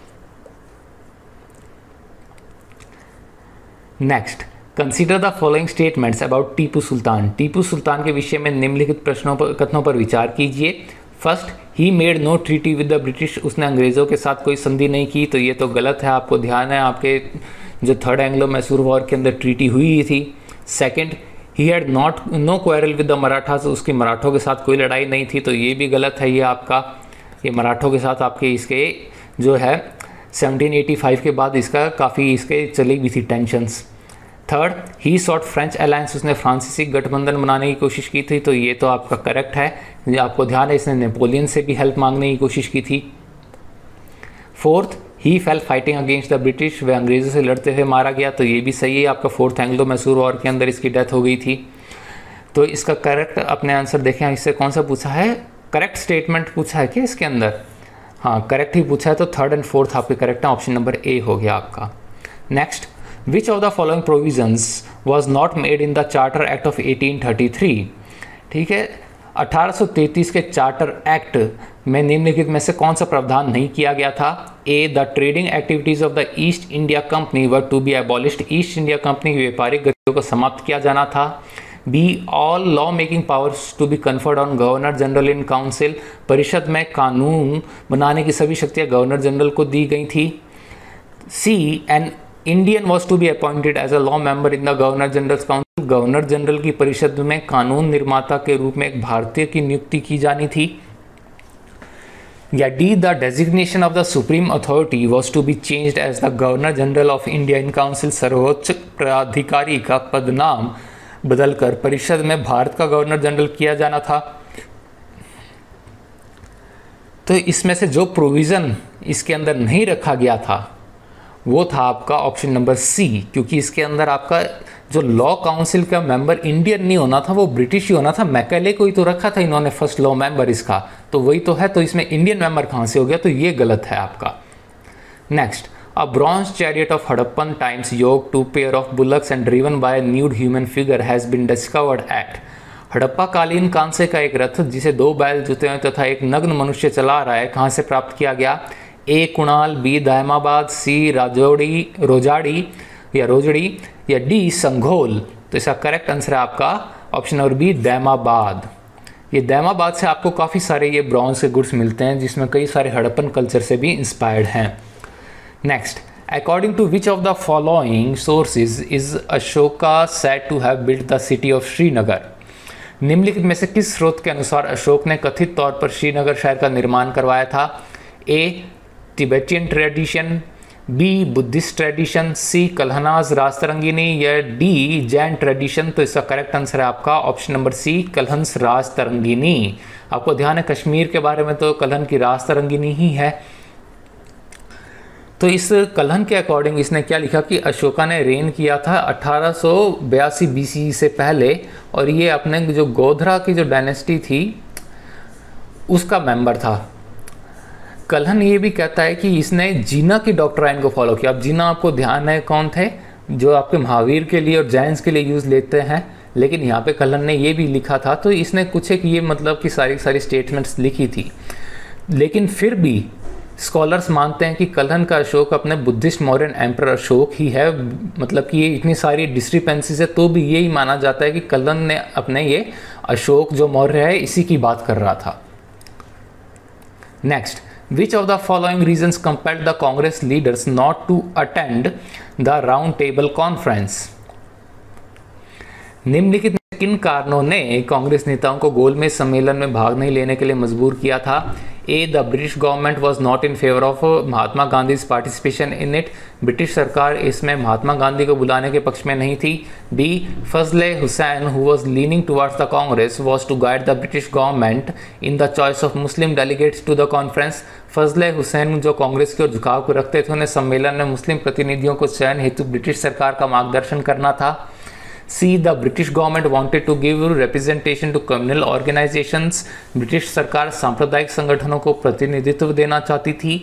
Next, consider the following statements about Tipu Sultan. Tipu Sultan के विषय में निम्नलिखित कथनों पर विचार कीजिए। First, he made no treaty with the British. उसने अंग्रेज़ों के साथ कोई संधि नहीं की, तो ये तो गलत है। आपको ध्यान है आपके जो थर्ड एंग्लो मैसूर वॉर के अंदर ट्रीटी हुई थी। Second, he had no quarrel with the Marathas. उसकी मराठों के साथ कोई लड़ाई नहीं थी, तो ये भी गलत है। ये आपका ये मराठों के साथ आपके इसके जो है 1785 के बाद इसका काफ़ी इसके चली भी थी tensions. Third, he sought French alliance. उसने फ्रांसीसी गठबंधन बनाने की कोशिश की थी, तो ये तो आपका करेक्ट है। ये आपको ध्यान है, इसने नेपोलियन से भी हेल्प मांगने की कोशिश की थी। Fourth, he fell fighting against the British. वह अंग्रेज़ों से लड़ते हुए मारा गया, तो ये भी सही है। आपका फोर्थ एंग्लो मैसूर वॉर के अंदर इसकी डेथ हो गई थी। तो इसका करेक्ट अपने आंसर देखें, इससे कौन सा पूछा है? करेक्ट स्टेटमेंट पूछा है क्या इसके अंदर? हाँ, करेक्ट ही पूछा है, तो थर्ड एंड फोर्थ आपके करेक्ट है। ऑप्शन नंबर ए हो गया आपका। Next, which of the following provisions was not made in the charter act of 1833। ठीक है, 1833 के चार्टर एक्ट में निम्नलिखित में से कौन सा प्रावधान नहीं किया गया था? A, the trading activities of the East India company were to be abolished. East India company की व्यापारिक गतिविधियों को समाप्त किया जाना था। B, all law making powers to be conferred on governor general in council. परिषद में कानून बनाने की सभी शक्तियां गवर्नर जनरल को दी गई थी। C, an Indian was to be appointed as a law member in the governor general council. Governor general की परिषद में कानून निर्माता के रूप में एक भारतीय की नियुक्ति की जानी थी। या D, the designation of the supreme authority was to be changed as the governor general of India in council. सर्वोच्च प्राधिकारी का पदनाम बदलकर परिषद में भारत का गवर्नर जनरल किया जाना था। तो इसमें से जो प्रोविज़न इसके अंदर नहीं रखा गया था वो था आपका ऑप्शन नंबर सी, क्योंकि इसके अंदर आपका जो लॉ काउंसिल का मेंबर इंडियन नहीं होना था, वो ब्रिटिश ही होना था। मैकेले को ही तो रखा था इन्होंने फर्स्ट लॉ मेंबर इसका, तो वही तो है। तो इसमें इंडियन मेंबर कहाँ से हो गया? तो ये गलत है आपका। Next, a bronze chariot of Harappan times yoke to pair of bullocks and driven by nude human figure has been discovered at. Harappa कालीन कांसे का एक रथ जिसे 2 बैल जुते हैं तथा एक नग्न मनुष्य चला रहा है, कहाँ से प्राप्त किया गया? A, Kunal, B, Daimabad, C, Rojdi या डी, संघोल। तो इसका करेक्ट आंसर है आपका ऑप्शन नंबर बी, दैमाबाद। ये दैमाबाद से आपको काफ़ी सारे ये ब्रॉन्ज के गुड्स मिलते हैं, जिसमें कई सारे हड़प्पन कल्चर से भी इंस्पायर्ड हैं। Next, according to which of the following sources is Ashoka said to have built the city of Srinagar. निम्नलिखित में से किस स्रोत के अनुसार अशोक ने कथित तौर पर श्रीनगर शहर का निर्माण करवाया था? A, Tibetan tradition, B, Buddhist tradition, C, Kalhana's Rajatarangini या डी, जैन ट्रेडिशन। तो इसका करेक्ट आंसर है आपका ऑप्शन नंबर सी, कल्हन्स राजतरंगिनी। आपको ध्यान है कश्मीर के बारे में तो कल्हन की राजतरंगिनी ही है। तो इस कल्हन के अकॉर्डिंग इसने क्या लिखा कि अशोका ने रेन किया था 1882 BC से पहले, और ये अपने जो गोधरा की जो डायनेस्टी थी उसका मेंबर था। कल्हन ये भी कहता है कि इसने जीना की डॉक्ट्राइन को फॉलो किया। अब जीना आपको ध्यान है कौन थे, जो आपके महावीर के लिए और जैन्स के लिए यूज़ लेते हैं, लेकिन यहाँ पे कल्हन ने ये भी लिखा था। तो इसने कुछ एक ये मतलब कि सारी स्टेटमेंट्स लिखी थी, लेकिन फिर भी स्कॉलर्स मानते हैं कि कल्हन का अशोक अपने बुद्धिस्ट मौर्यन एम्पर अशोक ही है। मतलब कि ये इतनी सारी डिस्क्रिपेंसीज है तो भी यही माना जाता है कि कल्हन ने अपने ये अशोक जो मौर्य है इसी की बात कर रहा था। Next, which of the following reasons compelled the Congress leaders not to attend the round table conference? निम्नलिखित में किन कारणों ने कांग्रेस नेताओं को गोलमेज सम्मेलन में भाग नहीं लेने के लिए मजबूर किया था? A, the British government was not in favour of Mahatma Gandhi participation in it. British सरकार इसमें महात्मा गांधी को बुलाने के पक्ष में नहीं थी। B, Fazle Hussain who was leaning towards the Congress was to guide the British government in the choice of Muslim delegates to the conference. Fazle Hussain जो कांग्रेस की ओर झुकाव को रखते थे, उन्हें सम्मेलन में मुस्लिम प्रतिनिधियों को चयन हेतु ब्रिटिश सरकार का मार्गदर्शन करना था। C the British government wanted to give representation to communal organisations, British सरकार सांप्रदायिक संगठनों को प्रतिनिधित्व देना चाहती थी।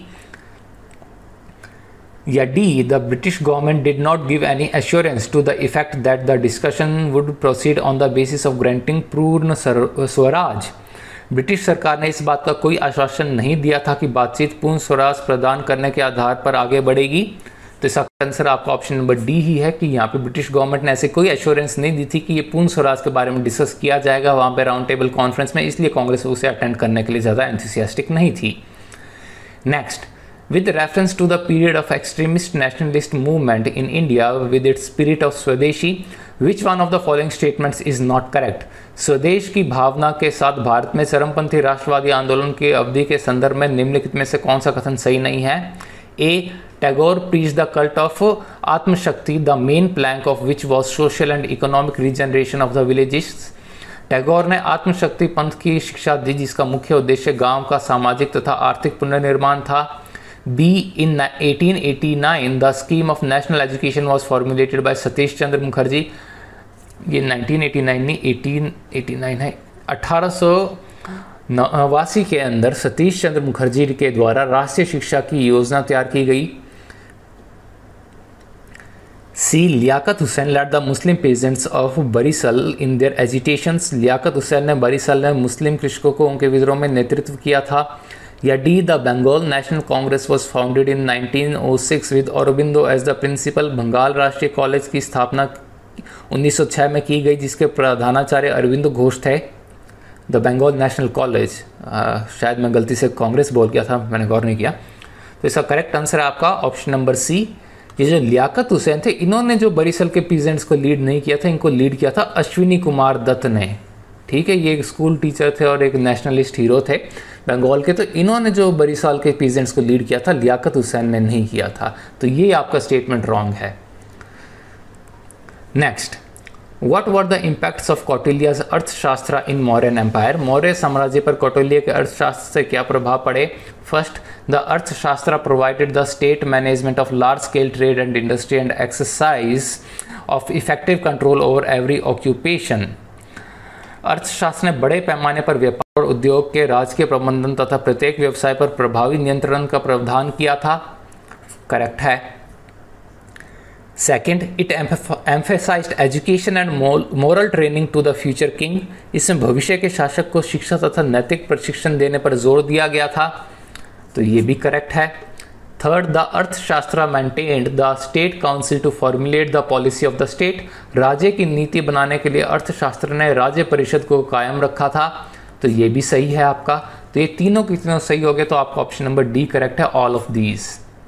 या D the British government did not give any assurance to the effect that the discussion would proceed on the basis of granting Purna Swaraj, British सरकार ने इस बात का कोई आश्वासन नहीं दिया था कि बातचीत पूर्ण स्वराज प्रदान करने के आधार पर आगे बढ़ेगी। तो इसका आंसर आपका ऑप्शन नंबर डी ही है कि यहाँ पे ब्रिटिश गवर्नमेंट ने ऐसे कोई एश्योरेंस नहीं दी थी कि ये पूर्ण स्वराज के बारे में डिस्कस किया जाएगा वहाँ पे राउंड टेबल कॉन्फ्रेंस में, इसलिए कांग्रेस उसे अटेंड करने के लिए ज़्यादा एंथुसियास्टिक नहीं थी। Next, with reference to the period of extremist nationalist movement in India with its spirit of Swadeshi, which one of the following statements is not correct? स्वदेश की भावना के साथ भारत में चरमपंथी राष्ट्रवादी आंदोलन की अवधि के संदर्भ में निम्नलिखित में से कौन सा कथन सही नहीं है? A. Tagore preached the cult of आत्मशक्ति, the main plank of which was social and economic regeneration of the villages. Tagore ने आत्मशक्ति पंथ की शिक्षा दी जिसका मुख्य उद्देश्य गांव का सामाजिक तथा आर्थिक पुनर्निर्माण था। B. In 1889, the scheme of national education was formulated by Satish Chandra Mukherjee. ये 1989 नहीं 1889 है। 1889 के अंदर सतीश चंद्र मुखर्जी के द्वारा राष्ट्रीय शिक्षा की योजना तैयार की गई। C. Liaquat Hussain led the Muslim peasants of Barisal in their agitations। Liaquat Hussain ने बरिसल में मुस्लिम कृषकों को उनके विद्रोह में नेतृत्व किया था। या D the Bengal national Congress was founded in 1906 with Aurobindo as the principal. Bengal राष्ट्रीय कॉलेज की स्थापना 1906 में की गई जिसके प्रधानाचार्य अरविंदो घोष थे। द बंगाल नेशनल कॉलेज, शायद मैं गलती से कांग्रेस बोल गया था, मैंने गौर नहीं किया। तो इसका करेक्ट आंसर है आपका ऑप्शन नंबर सी। ये जो लियाकत हुसैन थे इन्होंने जो बरिसल के पीजेंट्स को लीड नहीं किया था, इनको लीड किया था अश्विनी कुमार दत्त ने। ठीक है, ये एक स्कूल टीचर थे और एक नेशनलिस्ट हीरो थे बंगाल के। तो इन्होंने जो बरिसाल के पीजेंट्स को लीड किया था, लियाकत हुसैन ने नहीं किया था। तो ये आपका स्टेटमेंट रॉन्ग है। Next, what were the impacts of Kautilya's Arthashastra in Mauryan empire. Maurya साम्राज्य पर कौटिल्य के अर्थशास्त्र से क्या प्रभाव पड़े? First, the Arthashastra provided the state management of large scale trade and industry and exercise of effective control over every occupation. Arthashastra ने बड़े पैमाने पर व्यापार और उद्योग के राजकीय प्रबंधन तथा प्रत्येक व्यवसाय पर प्रभावी नियंत्रण का प्रावधान किया था। करेक्ट है। Second, it emphasised education and moral training to the future king. इसमें भविष्य के शासक को शिक्षा तथा नैतिक प्रशिक्षण देने पर जोर दिया गया था। तो ये भी करेक्ट है। Third, the Arthashastra maintained the state council to formulate the policy of the state. राज्य की नीति बनाने के लिए अर्थशास्त्र ने राज्य परिषद को कायम रखा था। तो ये भी सही है आपका। तो ये तीनों की तीनों सही हो गए, तो आपका ऑप्शन नंबर डी करेक्ट है, all of these.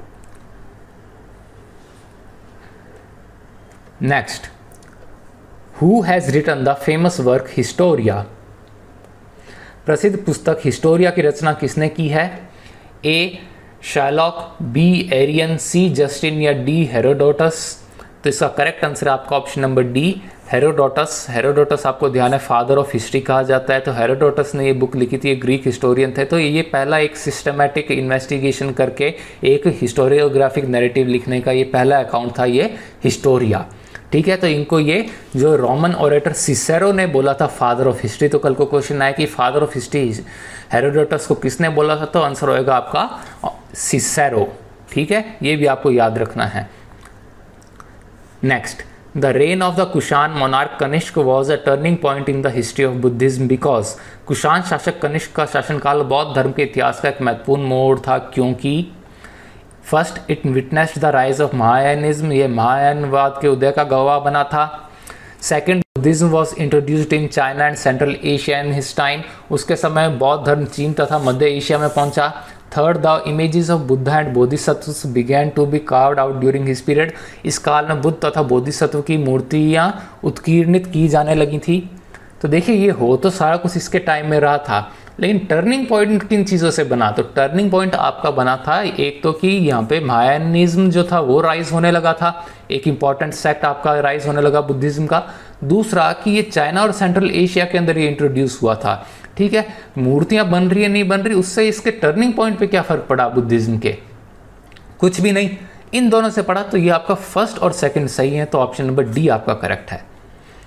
Next, who has written the famous work Historia. प्रसिद्ध पुस्तक हिस्टोरिया की रचना किसने की है? A Sherlock, B Arrian, C Justin या डी हेरोडोटस। तो इसका करेक्ट आंसर है आपका option number D Herodotus. Herodotus आपको ध्यान है फादर ऑफ हिस्ट्री कहा जाता है। तो हेरोडोटस ने ये बुक लिखी थी, ये ग्रीक हिस्टोरियन थे। तो ये पहला एक सिस्टमैटिक इन्वेस्टिगेशन करके एक हिस्टोरियोग्राफिक नैरेटिव लिखने का ये पहला अकाउंट था, ये हिस्टोरिया। ठीक है, तो इनको ये जो रोमन ओरेटर सिसेरो ने बोला था फादर ऑफ हिस्ट्री। तो कल को क्वेश्चन आया कि फादर ऑफ हिस्ट्री हेरोडोटस को किसने बोला था, तो आंसर होएगा आपका सिसेरो। ठीक है, ये भी आपको याद रखना है। Next, the reign of the Kushan monarch Kanishka was a turning point in the history of Buddhism because. Kushan शासक कनिष्क का शासनकाल बौद्ध धर्म के इतिहास का एक महत्वपूर्ण मोड़ था, क्योंकि first, it witnessed the rise of Mahayanism. ये महायानवाद के उदय का गवाह बना था। Second, Buddhism was introduced in China and central Asia in his time. उसके समय बौद्ध धर्म चीन तथा मध्य एशिया में पहुंचा। Third, the images of Buddha and Bodhisattva began to be carved out during his period. इस काल में बुद्ध तथा बोधिसत्व की मूर्तियां उत्कीर्णित की जाने लगी थी। तो देखिए, ये हो तो सारा कुछ इसके टाइम में रहा था, लेकिन टर्निंग पॉइंट किन चीज़ों से बना? तो टर्निंग पॉइंट आपका बना था एक तो कि यहाँ पे महायानिज्म जो था वो राइज होने लगा था, एक इंपॉर्टेंट सेक्ट आपका राइज होने लगा बुद्धिज्म का। दूसरा कि ये चाइना और सेंट्रल एशिया के अंदर ये इंट्रोड्यूस हुआ था। ठीक है, मूर्तियां बन रही है नहीं बन रही, उससे इसके टर्निंग पॉइंट पे क्या फर्क पड़ा बुद्धिज्म के? कुछ भी नहीं, इन दोनों से पड़ा। तो ये आपका फर्स्ट और सेकंड सही है, तो ऑप्शन नंबर डी आपका करेक्ट है।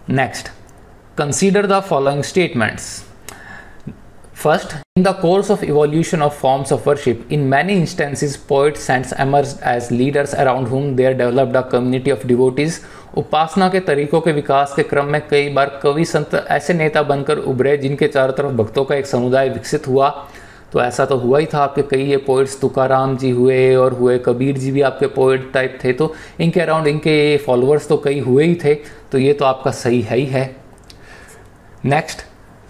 Next, consider the following statements. First, in the course of evolution of forms of worship, in many instances, poets saints emerged as leaders around whom there developed a community of devotees. उपासना के तरीकों के विकास के क्रम में कई बार कवि संत ऐसे नेता बनकर उभरे जिनके चारों तरफ भक्तों का एक समुदाय विकसित हुआ. तो ऐसा तो हुआ ही था. आपके कई ये पोइट्स तुकाराम जी हुए कबीर जी भी आपके पोइट टाइप थे. तो इनके अराउंड इनके फॉलोअर्स तो कई हुए ही थे. तो ये तो आपका सही है ही है. Next,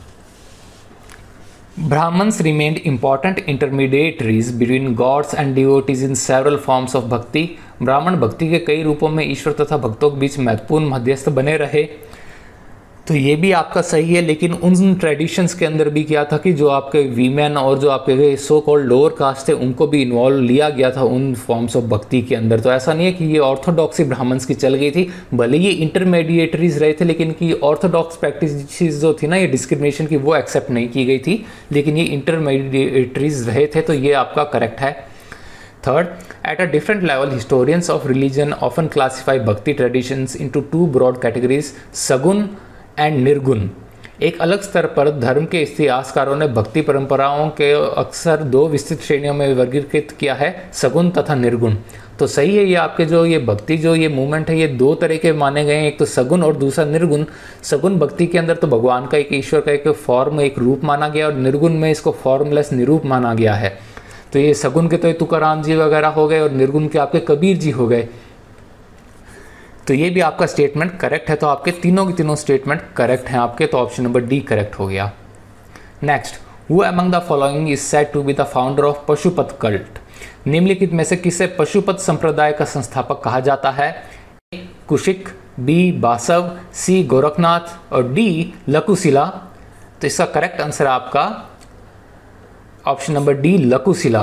Brahmins remained important intermediaries between gods and devotees in several forms of bhakti. ब्राह्मण भक्ति के कई रूपों में ईश्वर तथा भक्तों के बीच महत्वपूर्ण मध्यस्थ बने रहे. तो ये भी आपका सही है. लेकिन उन ट्रेडिशंस के अंदर भी क्या था कि जो आपके वीमेन और जो आपके सो कॉल्ड लोअर कास्ट थे उनको भी इन्वॉल्व लिया गया था उन फॉर्म्स ऑफ भक्ति के अंदर. तो ऐसा नहीं है कि ये ऑर्थोडॉक्सी ब्राह्मण्स की चल गई थी. भले ये इंटरमीडिएटरीज रहे थे लेकिन की ऑर्थोडॉक्स प्रैक्टिस जो थी ना ये डिस्क्रिमिनेशन की वो एक्सेप्ट नहीं की गई थी. लेकिन ये इंटरमीडिएटरीज रहे थे. तो ये आपका करेक्ट है. Third, at a different level, historians of religion often classify bhakti traditions into two broad categories, sagun and nirgun. एक अलग स्तर पर धर्म के इतिहासकारों ने भक्ति परंपराओं के अक्सर दो विस्तृत श्रेणियों में वर्गीकृत किया है, सगुन तथा निर्गुण. तो सही है. ये आपके जो ये भक्ति जो ये मूवमेंट है ये दो तरह के माने गए हैं, एक तो सगुन और दूसरा निर्गुण. सगुन भक्ति के अंदर तो भगवान का एक ईश्वर का एक फॉर्म एक रूप माना गया और निर्गुण में इसको फॉर्मलेस निरूप माना गया है. तो ये सगुन के तो तुकाराम जी वगैरह हो गए और निर्गुण के आपके कबीर जी हो गए. तो ये भी आपका स्टेटमेंट करेक्ट है. तो आपके तीनों के तीनों स्टेटमेंट करेक्ट हैं आपके. तो ऑप्शन नंबर डी करेक्ट हो गया. Next, who among the following is said to be the founder of Pashupata cult. निम्नलिखित में से किसे पशुपत संप्रदाय का संस्थापक कहा जाता है? कुशिक, बी बासव, सी गोरखनाथ और डी लकुशिला. तो इसका करेक्ट आंसर आपका ऑप्शन नंबर डी लकुशिला.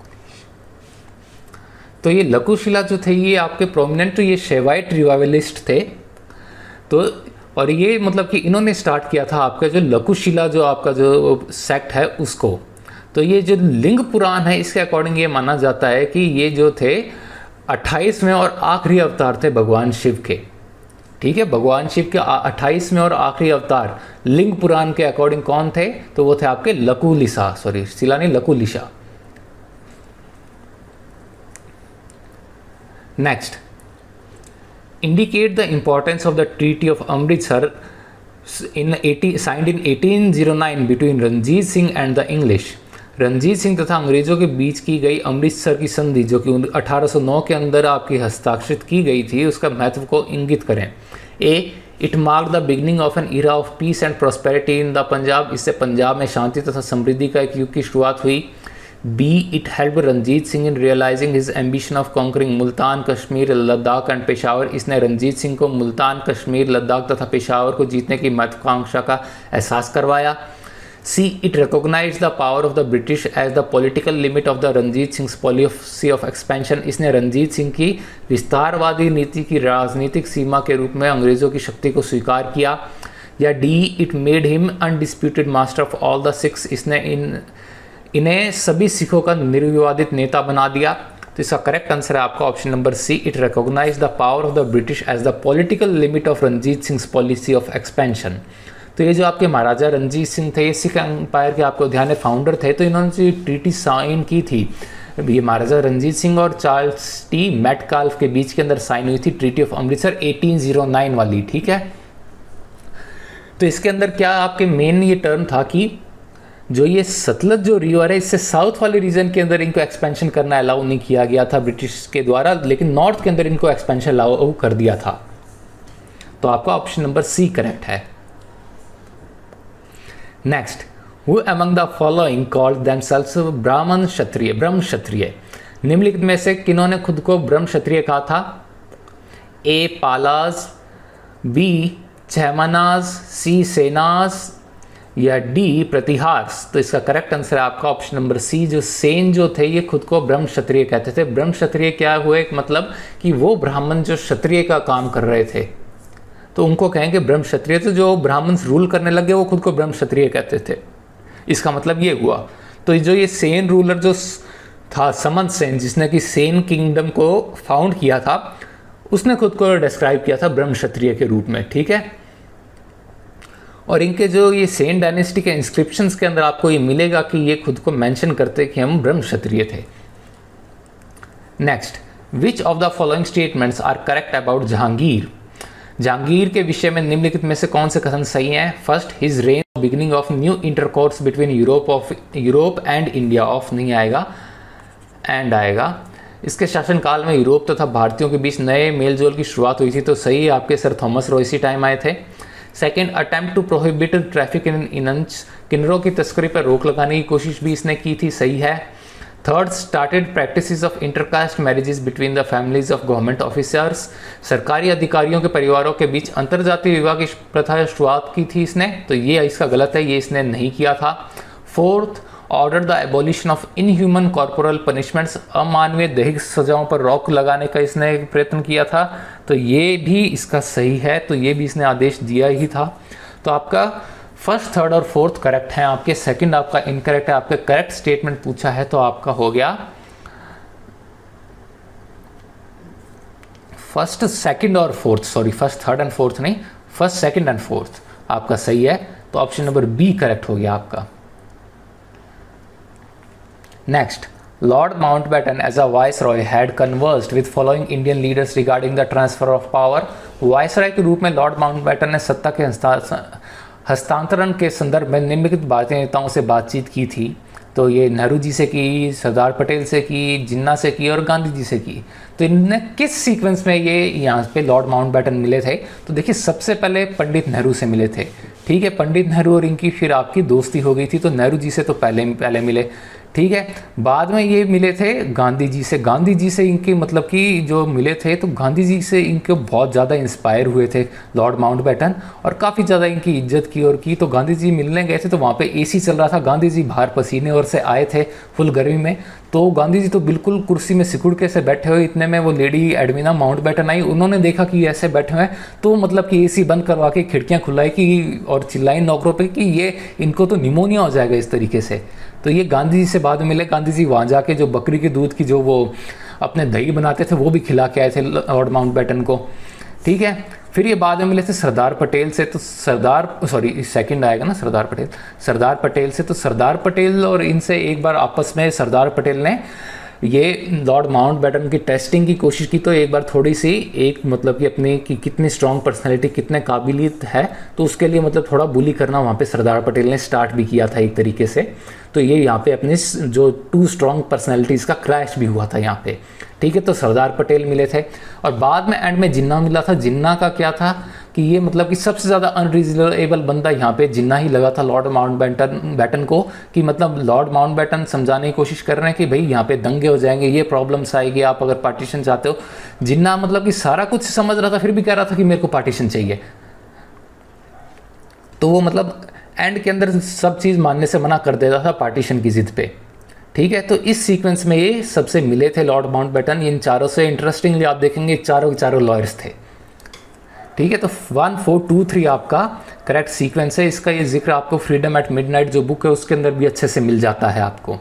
तो ये लकुशिला जो थे ये आपके प्रोमिनेंट ये शैवाइट रिवाइवलिस्ट थे. तो और ये मतलब कि इन्होंने स्टार्ट किया था आपका जो लकुशिला जो आपका जो सेक्ट है उसको. तो ये जो लिंग पुराण है इसके अकॉर्डिंग ये माना जाता है कि ये जो थे 28वें और आखिरी अवतार थे भगवान शिव के. ठीक है, भगवान शिव के 28वें और आखिरी अवतार लिंग पुराण के अकॉर्डिंग कौन थे? तो वो थे आपके लकुलिसा, सॉरी शिला नहीं Lakulisha. Next, indicate the importance of the treaty of Amritsar signed in 1809 between Ranjit Singh and the English. Ranjit Singh तथा अंग्रेजों के बीच की गई अमृतसर की संधि जो कि 1809 के अंदर आपकी हस्ताक्षरित की गई थी उसका महत्व को इंगित करें. A, it mark the beginning of an era of peace and prosperity in the Punjab. इससे पंजाब में शांति तथा समृद्धि का एक युग की शुरुआत हुई. B, it help Ranjit Singh in realising his ambition of conquering Multan, Kashmir, Ladakh and Peshawar. इसने रंजीत सिंह को मुल्तान, कश्मीर, लद्दाख तथा पेशावर को जीतने की महत्वाकांक्षा का एहसास करवाया. C, it recognise the power of the British as the political limit of the Ranjit Singh policy of expansion. इसने रंजीत सिंह की विस्तारवादी नीति की राजनीतिक सीमा के रूप में अंग्रेजों की शक्ति को स्वीकार किया. या D, it made him undisputed master of all the Sikhs. इसने इन्हें सभी सिखों का निर्विवादित नेता बना दिया. तो इसका करेक्ट आंसर है आपका option number C, it recognise the power of the British as the political limit of Ranjit Singh policy of expansion. तो ये जो आपके महाराजा रंजीत सिंह थे ये सिख एम्पायर के आपको ध्यान फाउंडर थे. तो इन्होंने जो ट्रीटी साइन की थी ये महाराजा रंजीत सिंह और चार्ल्स टी मेटकाल्फ के बीच के अंदर साइन हुई थी, ट्रीटी ऑफ अमृतसर 1809 वाली. ठीक है, तो इसके अंदर क्या आपके मेन ये टर्म था कि जो ये सतलज जो रिवर है इससे साउथ वाले रीजन के अंदर इनको एक्सपेंशन करना अलाउ नहीं किया गया था ब्रिटिश के द्वारा, लेकिन नॉर्थ के अंदर इनको एक्सपेंशन अलाउ कर दिया था. तो आपका ऑप्शन नंबर सी करेक्ट है. Next, who among the following called themselves Brahmin Kshatriya, ब्रह्म क्षत्रिय. निम्नलिखित में से किन्होंने खुद को ब्रह्म क्षत्रिय कहा था? ए, पालाज, बी, चहमनाज, सी, सेनाज या डी, प्रतिहार्स. तो इसका करेक्ट आंसर है आपका ऑप्शन नंबर सी, जो सेन जो थे ये खुद को ब्रह्म क्षत्रिय कहते थे. ब्रह्म क्षत्रिय क्या हुए मतलब कि वो ब्राह्मण जो क्षत्रिय का काम कर रहे थे तो उनको कहेंगे ब्रह्म क्षत्रिय. तो जो ब्राह्मण रूल करने लगे वो खुद को ब्रह्म क्षत्रिय कहते थे. इसका मतलब ये हुआ. तो जो ये सेन रूलर जो था समंत सेन जिसने कि सेन किंगडम को फाउंड किया था उसने खुद को डिस्क्राइब किया था ब्रह्म क्षत्रिय के रूप में. ठीक है, और इनके जो ये सेन डायनेस्टी के इंस्क्रिप्शंस के अंदर आपको ये मिलेगा कि ये खुद को मेंशन करते कि हम ब्रह्म क्षत्रिय थे। Next, which of the following statements are correct about Jahangir? Jahangir के विषय में निम्नलिखित में से कौन से कथन सही हैं? First, his reign beginning of new intercourse between Europe and India, of नहीं आएगा, एंड आएगा। इसके शासनकाल में यूरोप तथा भारतीयों के बीच नए मेलजोल की शुरुआत हुई थी, तो सही आपके सर थॉमस रो इसी टाइम आए थे। Second, attempt to prohibit traffic in eunuchs, किन्नरों की तस्करी पर रोक लगाने की कोशिश भी इसने की थी, सही है। Third, started practices of intercaste marriages between the families of government officers, सरकारी अधिकारियों के परिवारों के बीच अंतरजातीय विवाह की प्रथा शुरुआत की थी इसने, तो ये इसका गलत है, ये इसने नहीं किया था। Fourth, order the abolition of inhuman corporal punishments, अमानवीय दैहिक सजाओं पर रोक लगाने का इसने प्रयत्न किया था, तो ये भी इसका सही है, तो ये भी इसने आदेश दिया ही था। तो आपका फर्स्ट, थर्ड और फोर्थ करेक्ट है आपके, सेकंड आपका इनकरेक्ट है। आपके करेक्ट स्टेटमेंट पूछा है तो आपका हो गया फर्स्ट, सेकंड और fourth, sorry first, third and fourth नहीं, फर्स्ट, सेकंड एंड फोर्थ आपका सही है, तो ऑप्शन नंबर बी करेक्ट हो गया आपका। Next, lord Mountbatten as a viceroy had conversed with following Indian leaders regarding the transfer of power. Viceroy के रूप में लॉर्ड माउंटबेटन ने सत्ता के हस्तांतरण के संदर्भ में निम्नलिखित भारतीय नेताओं से बातचीत की थी, तो ये नेहरू जी से की, सरदार पटेल से की, जिन्ना से की और गांधी जी से की। तो इनने किस सीक्वेंस में ये यहाँ पे लॉर्ड माउंटबेटन मिले थे? तो देखिए, सबसे पहले पंडित नेहरू से मिले थे, ठीक है, पंडित नेहरू और इनकी फिर आपकी दोस्ती हो गई थी, तो नेहरू जी से तो पहले मिले, ठीक है। बाद में ये मिले थे गांधी जी से, गांधी जी से इनके मतलब कि जो मिले थे, तो गांधी जी से इनके बहुत ज़्यादा इंस्पायर हुए थे लॉर्ड माउंटबेटन, और काफ़ी ज़्यादा इनकी इज्जत की और की। तो गांधी जी मिलने गए थे, तो वहाँ पे एसी चल रहा था, गांधी जी बाहर पसीने और से आए थे फुल गर्मी में, तो गांधी जी तो बिल्कुल कुर्सी में सिकुड़ के से बैठे हुए, इतने में वो लेडी एडमिना माउंटबेटन आई, उन्होंने देखा कि ऐसे बैठे हुए हैं, तो मतलब कि एसी बंद करवा के खिड़कियाँ खुलाई कि और चिल्लाई नौकरों पे कि ये इनको तो निमोनिया हो जाएगा इस तरीके से। तो ये गांधी जी से बाद में मिले, गांधी जी वहाँ जाके जो बकरी के दूध की जो वो अपने दही बनाते थे वो भी खिला के आए थे लॉर्ड माउंटबेटन को, ठीक है। फिर ये बाद में मिले थे सरदार पटेल से, तो सेकंड आएगा ना सरदार पटेल से, तो सरदार पटेल और इनसे एक बार आपस में सरदार पटेल ने ये लॉर्ड माउंटबेटन की टेस्टिंग की कोशिश की, तो एक बार थोड़ी सी एक मतलब कि अपनी कि कितनी स्ट्रॉन्ग पर्सनैलिटी, कितने काबिलियत है, तो उसके लिए मतलब थोड़ा बुली करना वहाँ पे सरदार पटेल ने स्टार्ट भी किया था एक तरीके से। तो ये यहाँ पे अपनी जो टू स्ट्रॉन्ग पर्सनैलिटीज़ का क्रैश भी हुआ था यहाँ पे, ठीक है। तो सरदार पटेल मिले थे, और बाद में एंड में जिन्ना मिला था। जिन्ना का क्या था कि ये मतलब कि सबसे ज़्यादा अनरीजनेबल बंदा यहाँ पे जिन्ना ही लगा था लॉर्ड माउंटबेटन को, कि मतलब लॉर्ड माउंटबेटन समझाने की कोशिश कर रहे हैं कि भाई यहाँ पे दंगे हो जाएंगे, ये प्रॉब्लम्स आएगी, आप अगर पार्टीशन चाहते हो। जिन्ना मतलब कि सारा कुछ समझ रहा था, फिर भी कह रहा था कि मेरे को पार्टीशन चाहिए, तो वो मतलब एंड के अंदर सब चीज़ मानने से मना कर देता था पार्टीशन की जिद पे, ठीक है। तो इस सीक्वेंस में ये सबसे मिले थे लॉर्ड माउंटबेटन। इन चारों से इंटरेस्टिंगली आप देखेंगे चारों लॉयर्स थे, ठीक है। तो 1 4 2 3 आपका करेक्ट सीक्वेंस है। इसका ये जिक्र आपको फ्रीडम एट मिडनाइट जो बुक है उसके अंदर भी अच्छे से मिल जाता है आपको।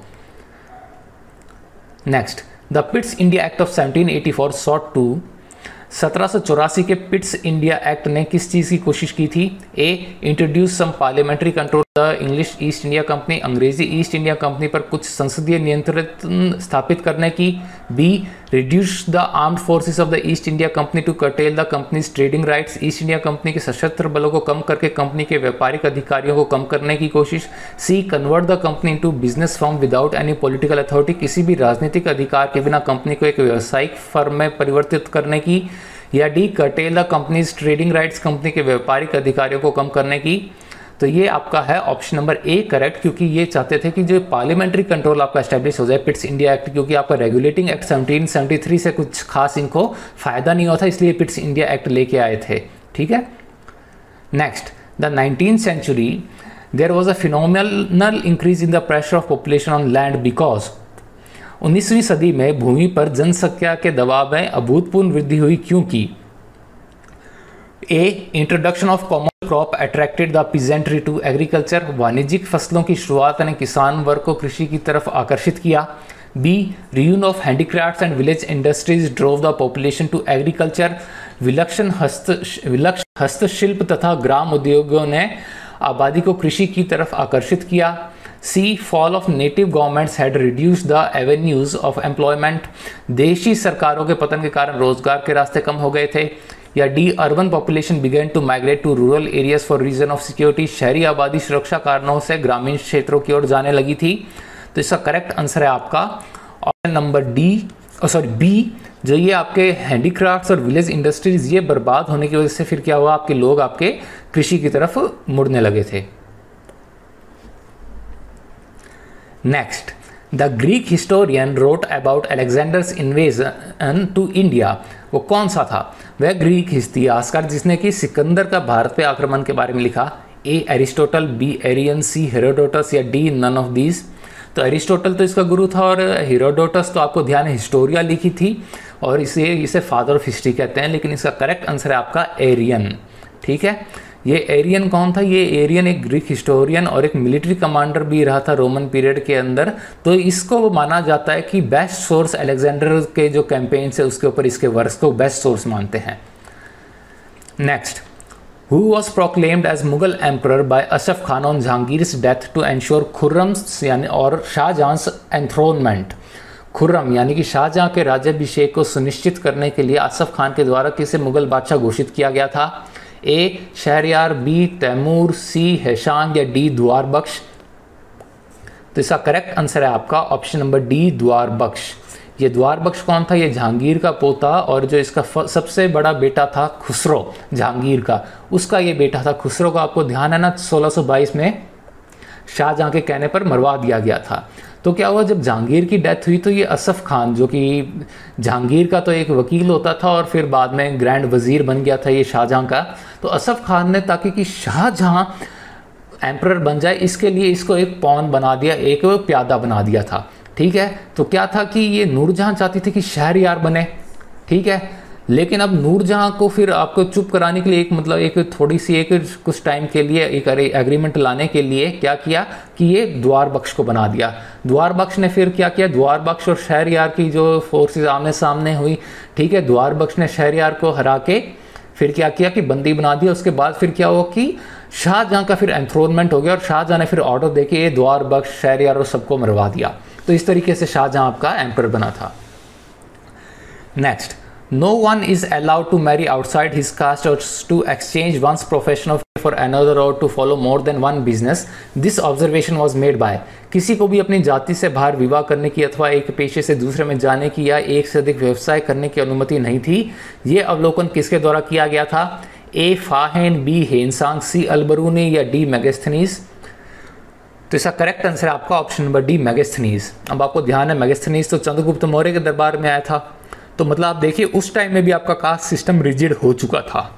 Next, the Pitt's India act of 1784 sought to 1784 के पिट्स इंडिया एक्ट ने किस चीज़ की कोशिश की थी? A, introduce some parliamentary control the English East India company, अंग्रेजी ईस्ट इंडिया कंपनी पर कुछ संसदीय नियंत्रण स्थापित करने की। B, reduce the armed forces of the East India company to curtail the company's trading rights, East India company के सशस्त्र बलों को कम करके कंपनी के व्यापारिक अधिकारियों को कम करने की कोशिश। C, convert the company into business firm without any political authority, किसी भी राजनीतिक अधिकार के बिना कंपनी को एक व्यावसायिक फर्म में परिवर्तित करने की। या D, curtail the company's trading rights, company के व्यापारिक अधिकारियों को कम करने की। तो ये आपका है ऑप्शन नंबर ए करेक्ट, क्योंकि ये चाहते थे कि जो पार्लियामेंट्री कंट्रोल आपका एस्टेब्लिश हो जाए पिट्स इंडिया एक्ट, क्योंकि आपका रेगुलेटिंग एक्ट 1773 से कुछ खास इनको फायदा नहीं होता, इसलिए पिट्स इंडिया एक्ट लेके आए थे, ठीक है। Next, the 19th century there was a phenomenal increase in the pressure of population on land because 19वीं सदी में भूमि पर जनसंख्या के दबाव में अभूतपूर्व वृद्धि हुई, क्योंकि A, introduction of common crop attracted the peasantry to agriculture, वाणिज्यिक फसलों की शुरुआत ने किसान वर्ग को कृषि की तरफ आकर्षित किया। B, ruin of handicrafts and village industries drove the population to agriculture, विलक्षण हस्तशिल्प तथा ग्राम उद्योगों ने आबादी को कृषि की तरफ आकर्षित किया। C, fall of native governments had reduced the avenues of employment, देशी सरकारों के पतन के कारण रोजगार के रास्ते कम हो गए थे। या D, urban population began to migrate to rural areas for reason of security, शहरी आबादी सुरक्षा कारणों से ग्रामीण क्षेत्रों की ओर जाने लगी थी। तो इसका करेक्ट आंसर है आपका ऑप्शन नंबर बी, जो ये आपके हैंडीक्राफ्ट्स और विलेज इंडस्ट्रीज ये बर्बाद होने की वजह से फिर क्या हुआ, आपके लोग आपके कृषि की तरफ मुड़ने लगे थे। Next, the Greek historian wrote about Alexander's invasion to India. वो कौन सा था? वह ग्रीक इतिहासकार जिसने कि सिकंदर का भारत पे आक्रमण के बारे में लिखा। A, Aristotle, B, Arrian, C, Herodotus या डी, नन ऑफ दीज। तो एरिस्टोटल तो इसका गुरु था और हेरोडोटस तो आपको ध्यान है हिस्टोरिया लिखी थी और इसे फादर ऑफ हिस्ट्री कहते हैं, लेकिन इसका करेक्ट आंसर है आपका एरियन। ठीक है, ये एरियन कौन था? ये एरियन एक ग्रीक हिस्टोरियन और एक मिलिट्री कमांडर भी रहा था रोमन पीरियड के अंदर। तो इसको माना जाता है कि बेस्ट सोर्स अलेक्जेंडर के जो कैंपेन्स है उसके ऊपर इसके वर्क्स को बेस्ट सोर्स मानते हैं। Next, who was proclaimed as Mughal emperor by Asaf Khan on Jahangir's death to ensure Khurram's यानी और शाहजहां's enthronement। खुर्रम यानी कि शाहजहां के राज्याभिषेक को सुनिश्चित करने के लिए आसफ खान के द्वारा किसे मुगल बादशाह घोषित किया गया था? A, Shahryar, B, Taimur, C, Hoshang या डी, द्वार बख्श। तो इसका करेक्ट आंसर है आपका ऑप्शन नंबर डी, द्वार बख्श। ये द्वार बख्श कौन था? ये जहांगीर का पोता और जो इसका सबसे बड़ा बेटा था खुसरो जहांगीर का, उसका ये बेटा था खुसरो का। आपको ध्यान है ना, 1622 में शाहजहां के कहने पर मरवा दिया गया था। तो क्या हुआ, जब जहांगीर की डेथ हुई तो ये असफ खान जो कि जहांगीर का तो एक वकील होता था और फिर बाद में ग्रैंड वजीर बन गया था ये शाहजहां का, तो असफ खान ने ताकि कि शाहजहां एम्परर बन जाए इसके लिए इसको एक पॉन बना दिया, एक प्यादा बना दिया था। ठीक है, तो क्या था कि ये नूरजहां चाहती थी कि शहरयार बने। ठीक है, लेकिन अब नूरजहां को फिर आपको चुप कराने के लिए एक थोड़ी सी कुछ टाइम के लिए एक एग्रीमेंट लाने के लिए क्या किया कि ये द्वार बख्श को बना दिया। द्वार बख्श ने फिर क्या किया, द्वार बख्श और शहरयार की जो फोर्सेस आमने सामने हुई, ठीक है, द्वार बख्श ने शहरयार को हरा के फिर क्या किया कि बंदी बना दिया। उसके बाद फिर क्या हुआ कि शाहजहां का फिर एंथ्रोनमेंट हो गया और शाहजहां ने फिर ऑर्डर देके ये द्वार बख्श, शहरयार और सबको मरवा दिया। तो इस तरीके से शाहजहां आपका एम्पर बना था। Next, no one is allowed to marry outside his caste or to exchange one's profession of for another or to follow more than one business. This observation was made by. किसी को भी अपनी जाति से बाहर विवाह करने की अथवा एक पेशे से दूसरे में जाने की या एक से अधिक व्यवसाय करने की अनुमति नहीं थी। ये अवलोकन किसके द्वारा किया गया था? A, Fahien, B, Hiuen Tsang, C, Alberuni या डी, मेगास्थनीज। तो इसका करेक्ट आंसर है आपका ऑप्शन नंबर डी, मेगास्थनीज। अब आपको ध्यान है मेगास्थनीज तो चंद्रगुप्त मौर्य के दरबार में आया था, तो मतलब आप देखिए उस टाइम में भी आपका कास्ट सिस्टम रिजिड हो चुका था।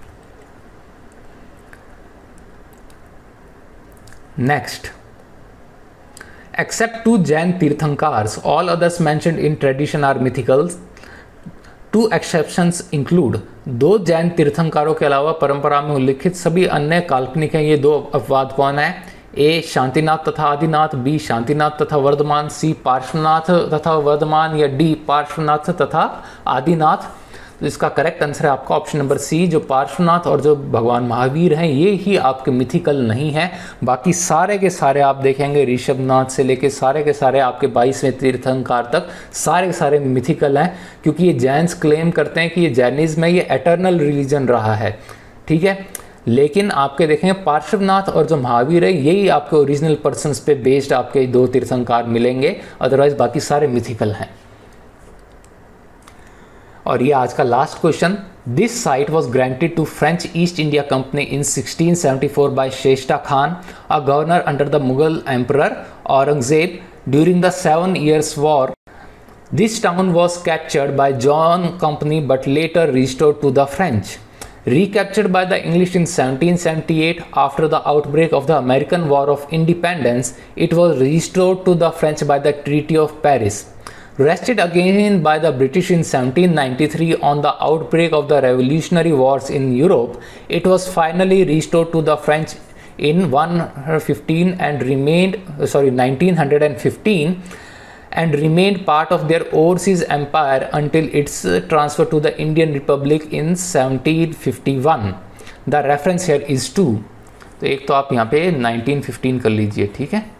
Next, except two Jain tirthankars all others mentioned in tradition are mythical. Two exceptions include. दो जैन तीर्थंकरों के अलावा परंपरा में उल्लिखित सभी अन्य काल्पनिक हैं। ये दो अपवाद कौन है? ए, शांतिनाथ तथा आदिनाथ, बी, शांतिनाथ तथा वर्धमान, सी, पार्श्वनाथ तथा वर्धमान या डी, पार्श्वनाथ तथा आदिनाथ। तो इसका करेक्ट आंसर है आपका ऑप्शन नंबर सी, जो पार्श्वनाथ और जो भगवान महावीर हैं ये ही आपके मिथिकल नहीं है। बाकी सारे के सारे आप देखेंगे ऋषभनाथ से लेके सारे के सारे आपके 22वें तीर्थंकर तक सारे के सारे मिथिकल हैं, क्योंकि ये जैन्स क्लेम करते हैं कि ये जैनिज्म है, ये एटर्नल रिलीजन रहा है। ठीक है, लेकिन आपके देखेंगे पार्श्वनाथ और जो महावीर है यही आपके ओरिजिनल पर्सन्स पे बेस्ड आपके दो तीर्थंकर मिलेंगे, अदरवाइज बाकी सारे मिथिकल हैं। और ये आज का last question. This site was granted to French East India Company in 1674 by Shaista Khan, a governor under the Mughal emperor Aurangzeb during the 7 Years' War. This town was captured by John Company but later restored to the French. Recaptured by the English in 1778 after the outbreak of the American War of Independence, it was restored to the French by the Treaty of Paris. Wrested again by the British in 1793 on the outbreak of the Revolutionary Wars in Europe, it was finally restored to the French in 1915 and remained part of their overseas empire until its transfer to the Indian Republic in 1751. The reference here is to तो एक तो आप यहाँ पे 1915 कर लीजिए, ठीक है।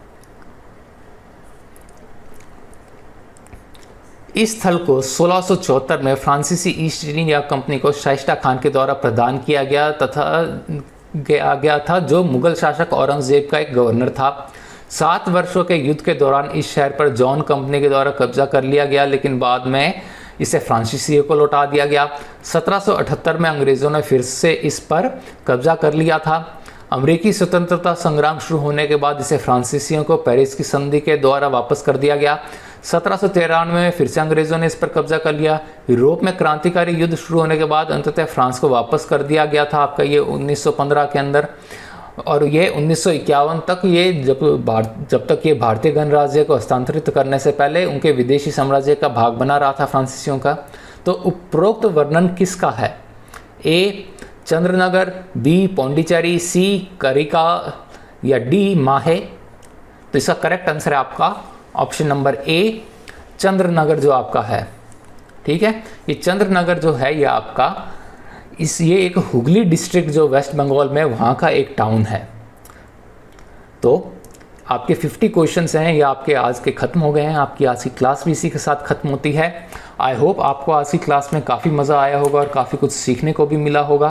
इस स्थल को 1674 में फ्रांसीसी ईस्ट इंडिया कंपनी को शाइस्ता खान के द्वारा प्रदान किया गया था, जो मुगल शासक औरंगजेब का एक गवर्नर था। 7 वर्षों के युद्ध के दौरान इस शहर पर जॉन कंपनी के द्वारा कब्जा कर लिया गया, लेकिन बाद में इसे फ्रांसीसियों को लौटा दिया गया। 1778 में अंग्रेज़ों ने फिर से इस पर कब्जा कर लिया था। अमेरिकी स्वतंत्रता संग्राम शुरू होने के बाद इसे फ्रांसीसियों को पेरिस की संधि के द्वारा वापस कर दिया गया। 1793 में फिर से अंग्रेज़ों ने इस पर कब्जा कर लिया। यूरोप में क्रांतिकारी युद्ध शुरू होने के बाद अंततः फ्रांस को वापस कर दिया गया था आपका ये 1915 के अंदर, और ये 1951 तक ये जब तक ये भारतीय गणराज्य को हस्तांतरित करने से पहले उनके विदेशी साम्राज्य का भाग बना रहा था फ्रांसीसियों का। तो उपरोक्त वर्णन किसका है? A Chandernagore, B Pondicherry, C Karaikal या डी माहे? तो इसका करेक्ट आंसर है आपका ऑप्शन नंबर ए चंद्रनगर जो आपका है, ठीक है। ये चंद्रनगर जो है ये आपका ये एक हुगली डिस्ट्रिक्ट जो वेस्ट बंगाल में वहाँ का एक टाउन है। तो आपके 50 क्वेश्चंस हैं, ये आपके आज के ख़त्म हो गए हैं। आपकी आज की क्लास भी इसी के साथ ख़त्म होती है। आई होप आपको आज की क्लास में काफ़ी मज़ा आया होगा और काफ़ी कुछ सीखने को भी मिला होगा।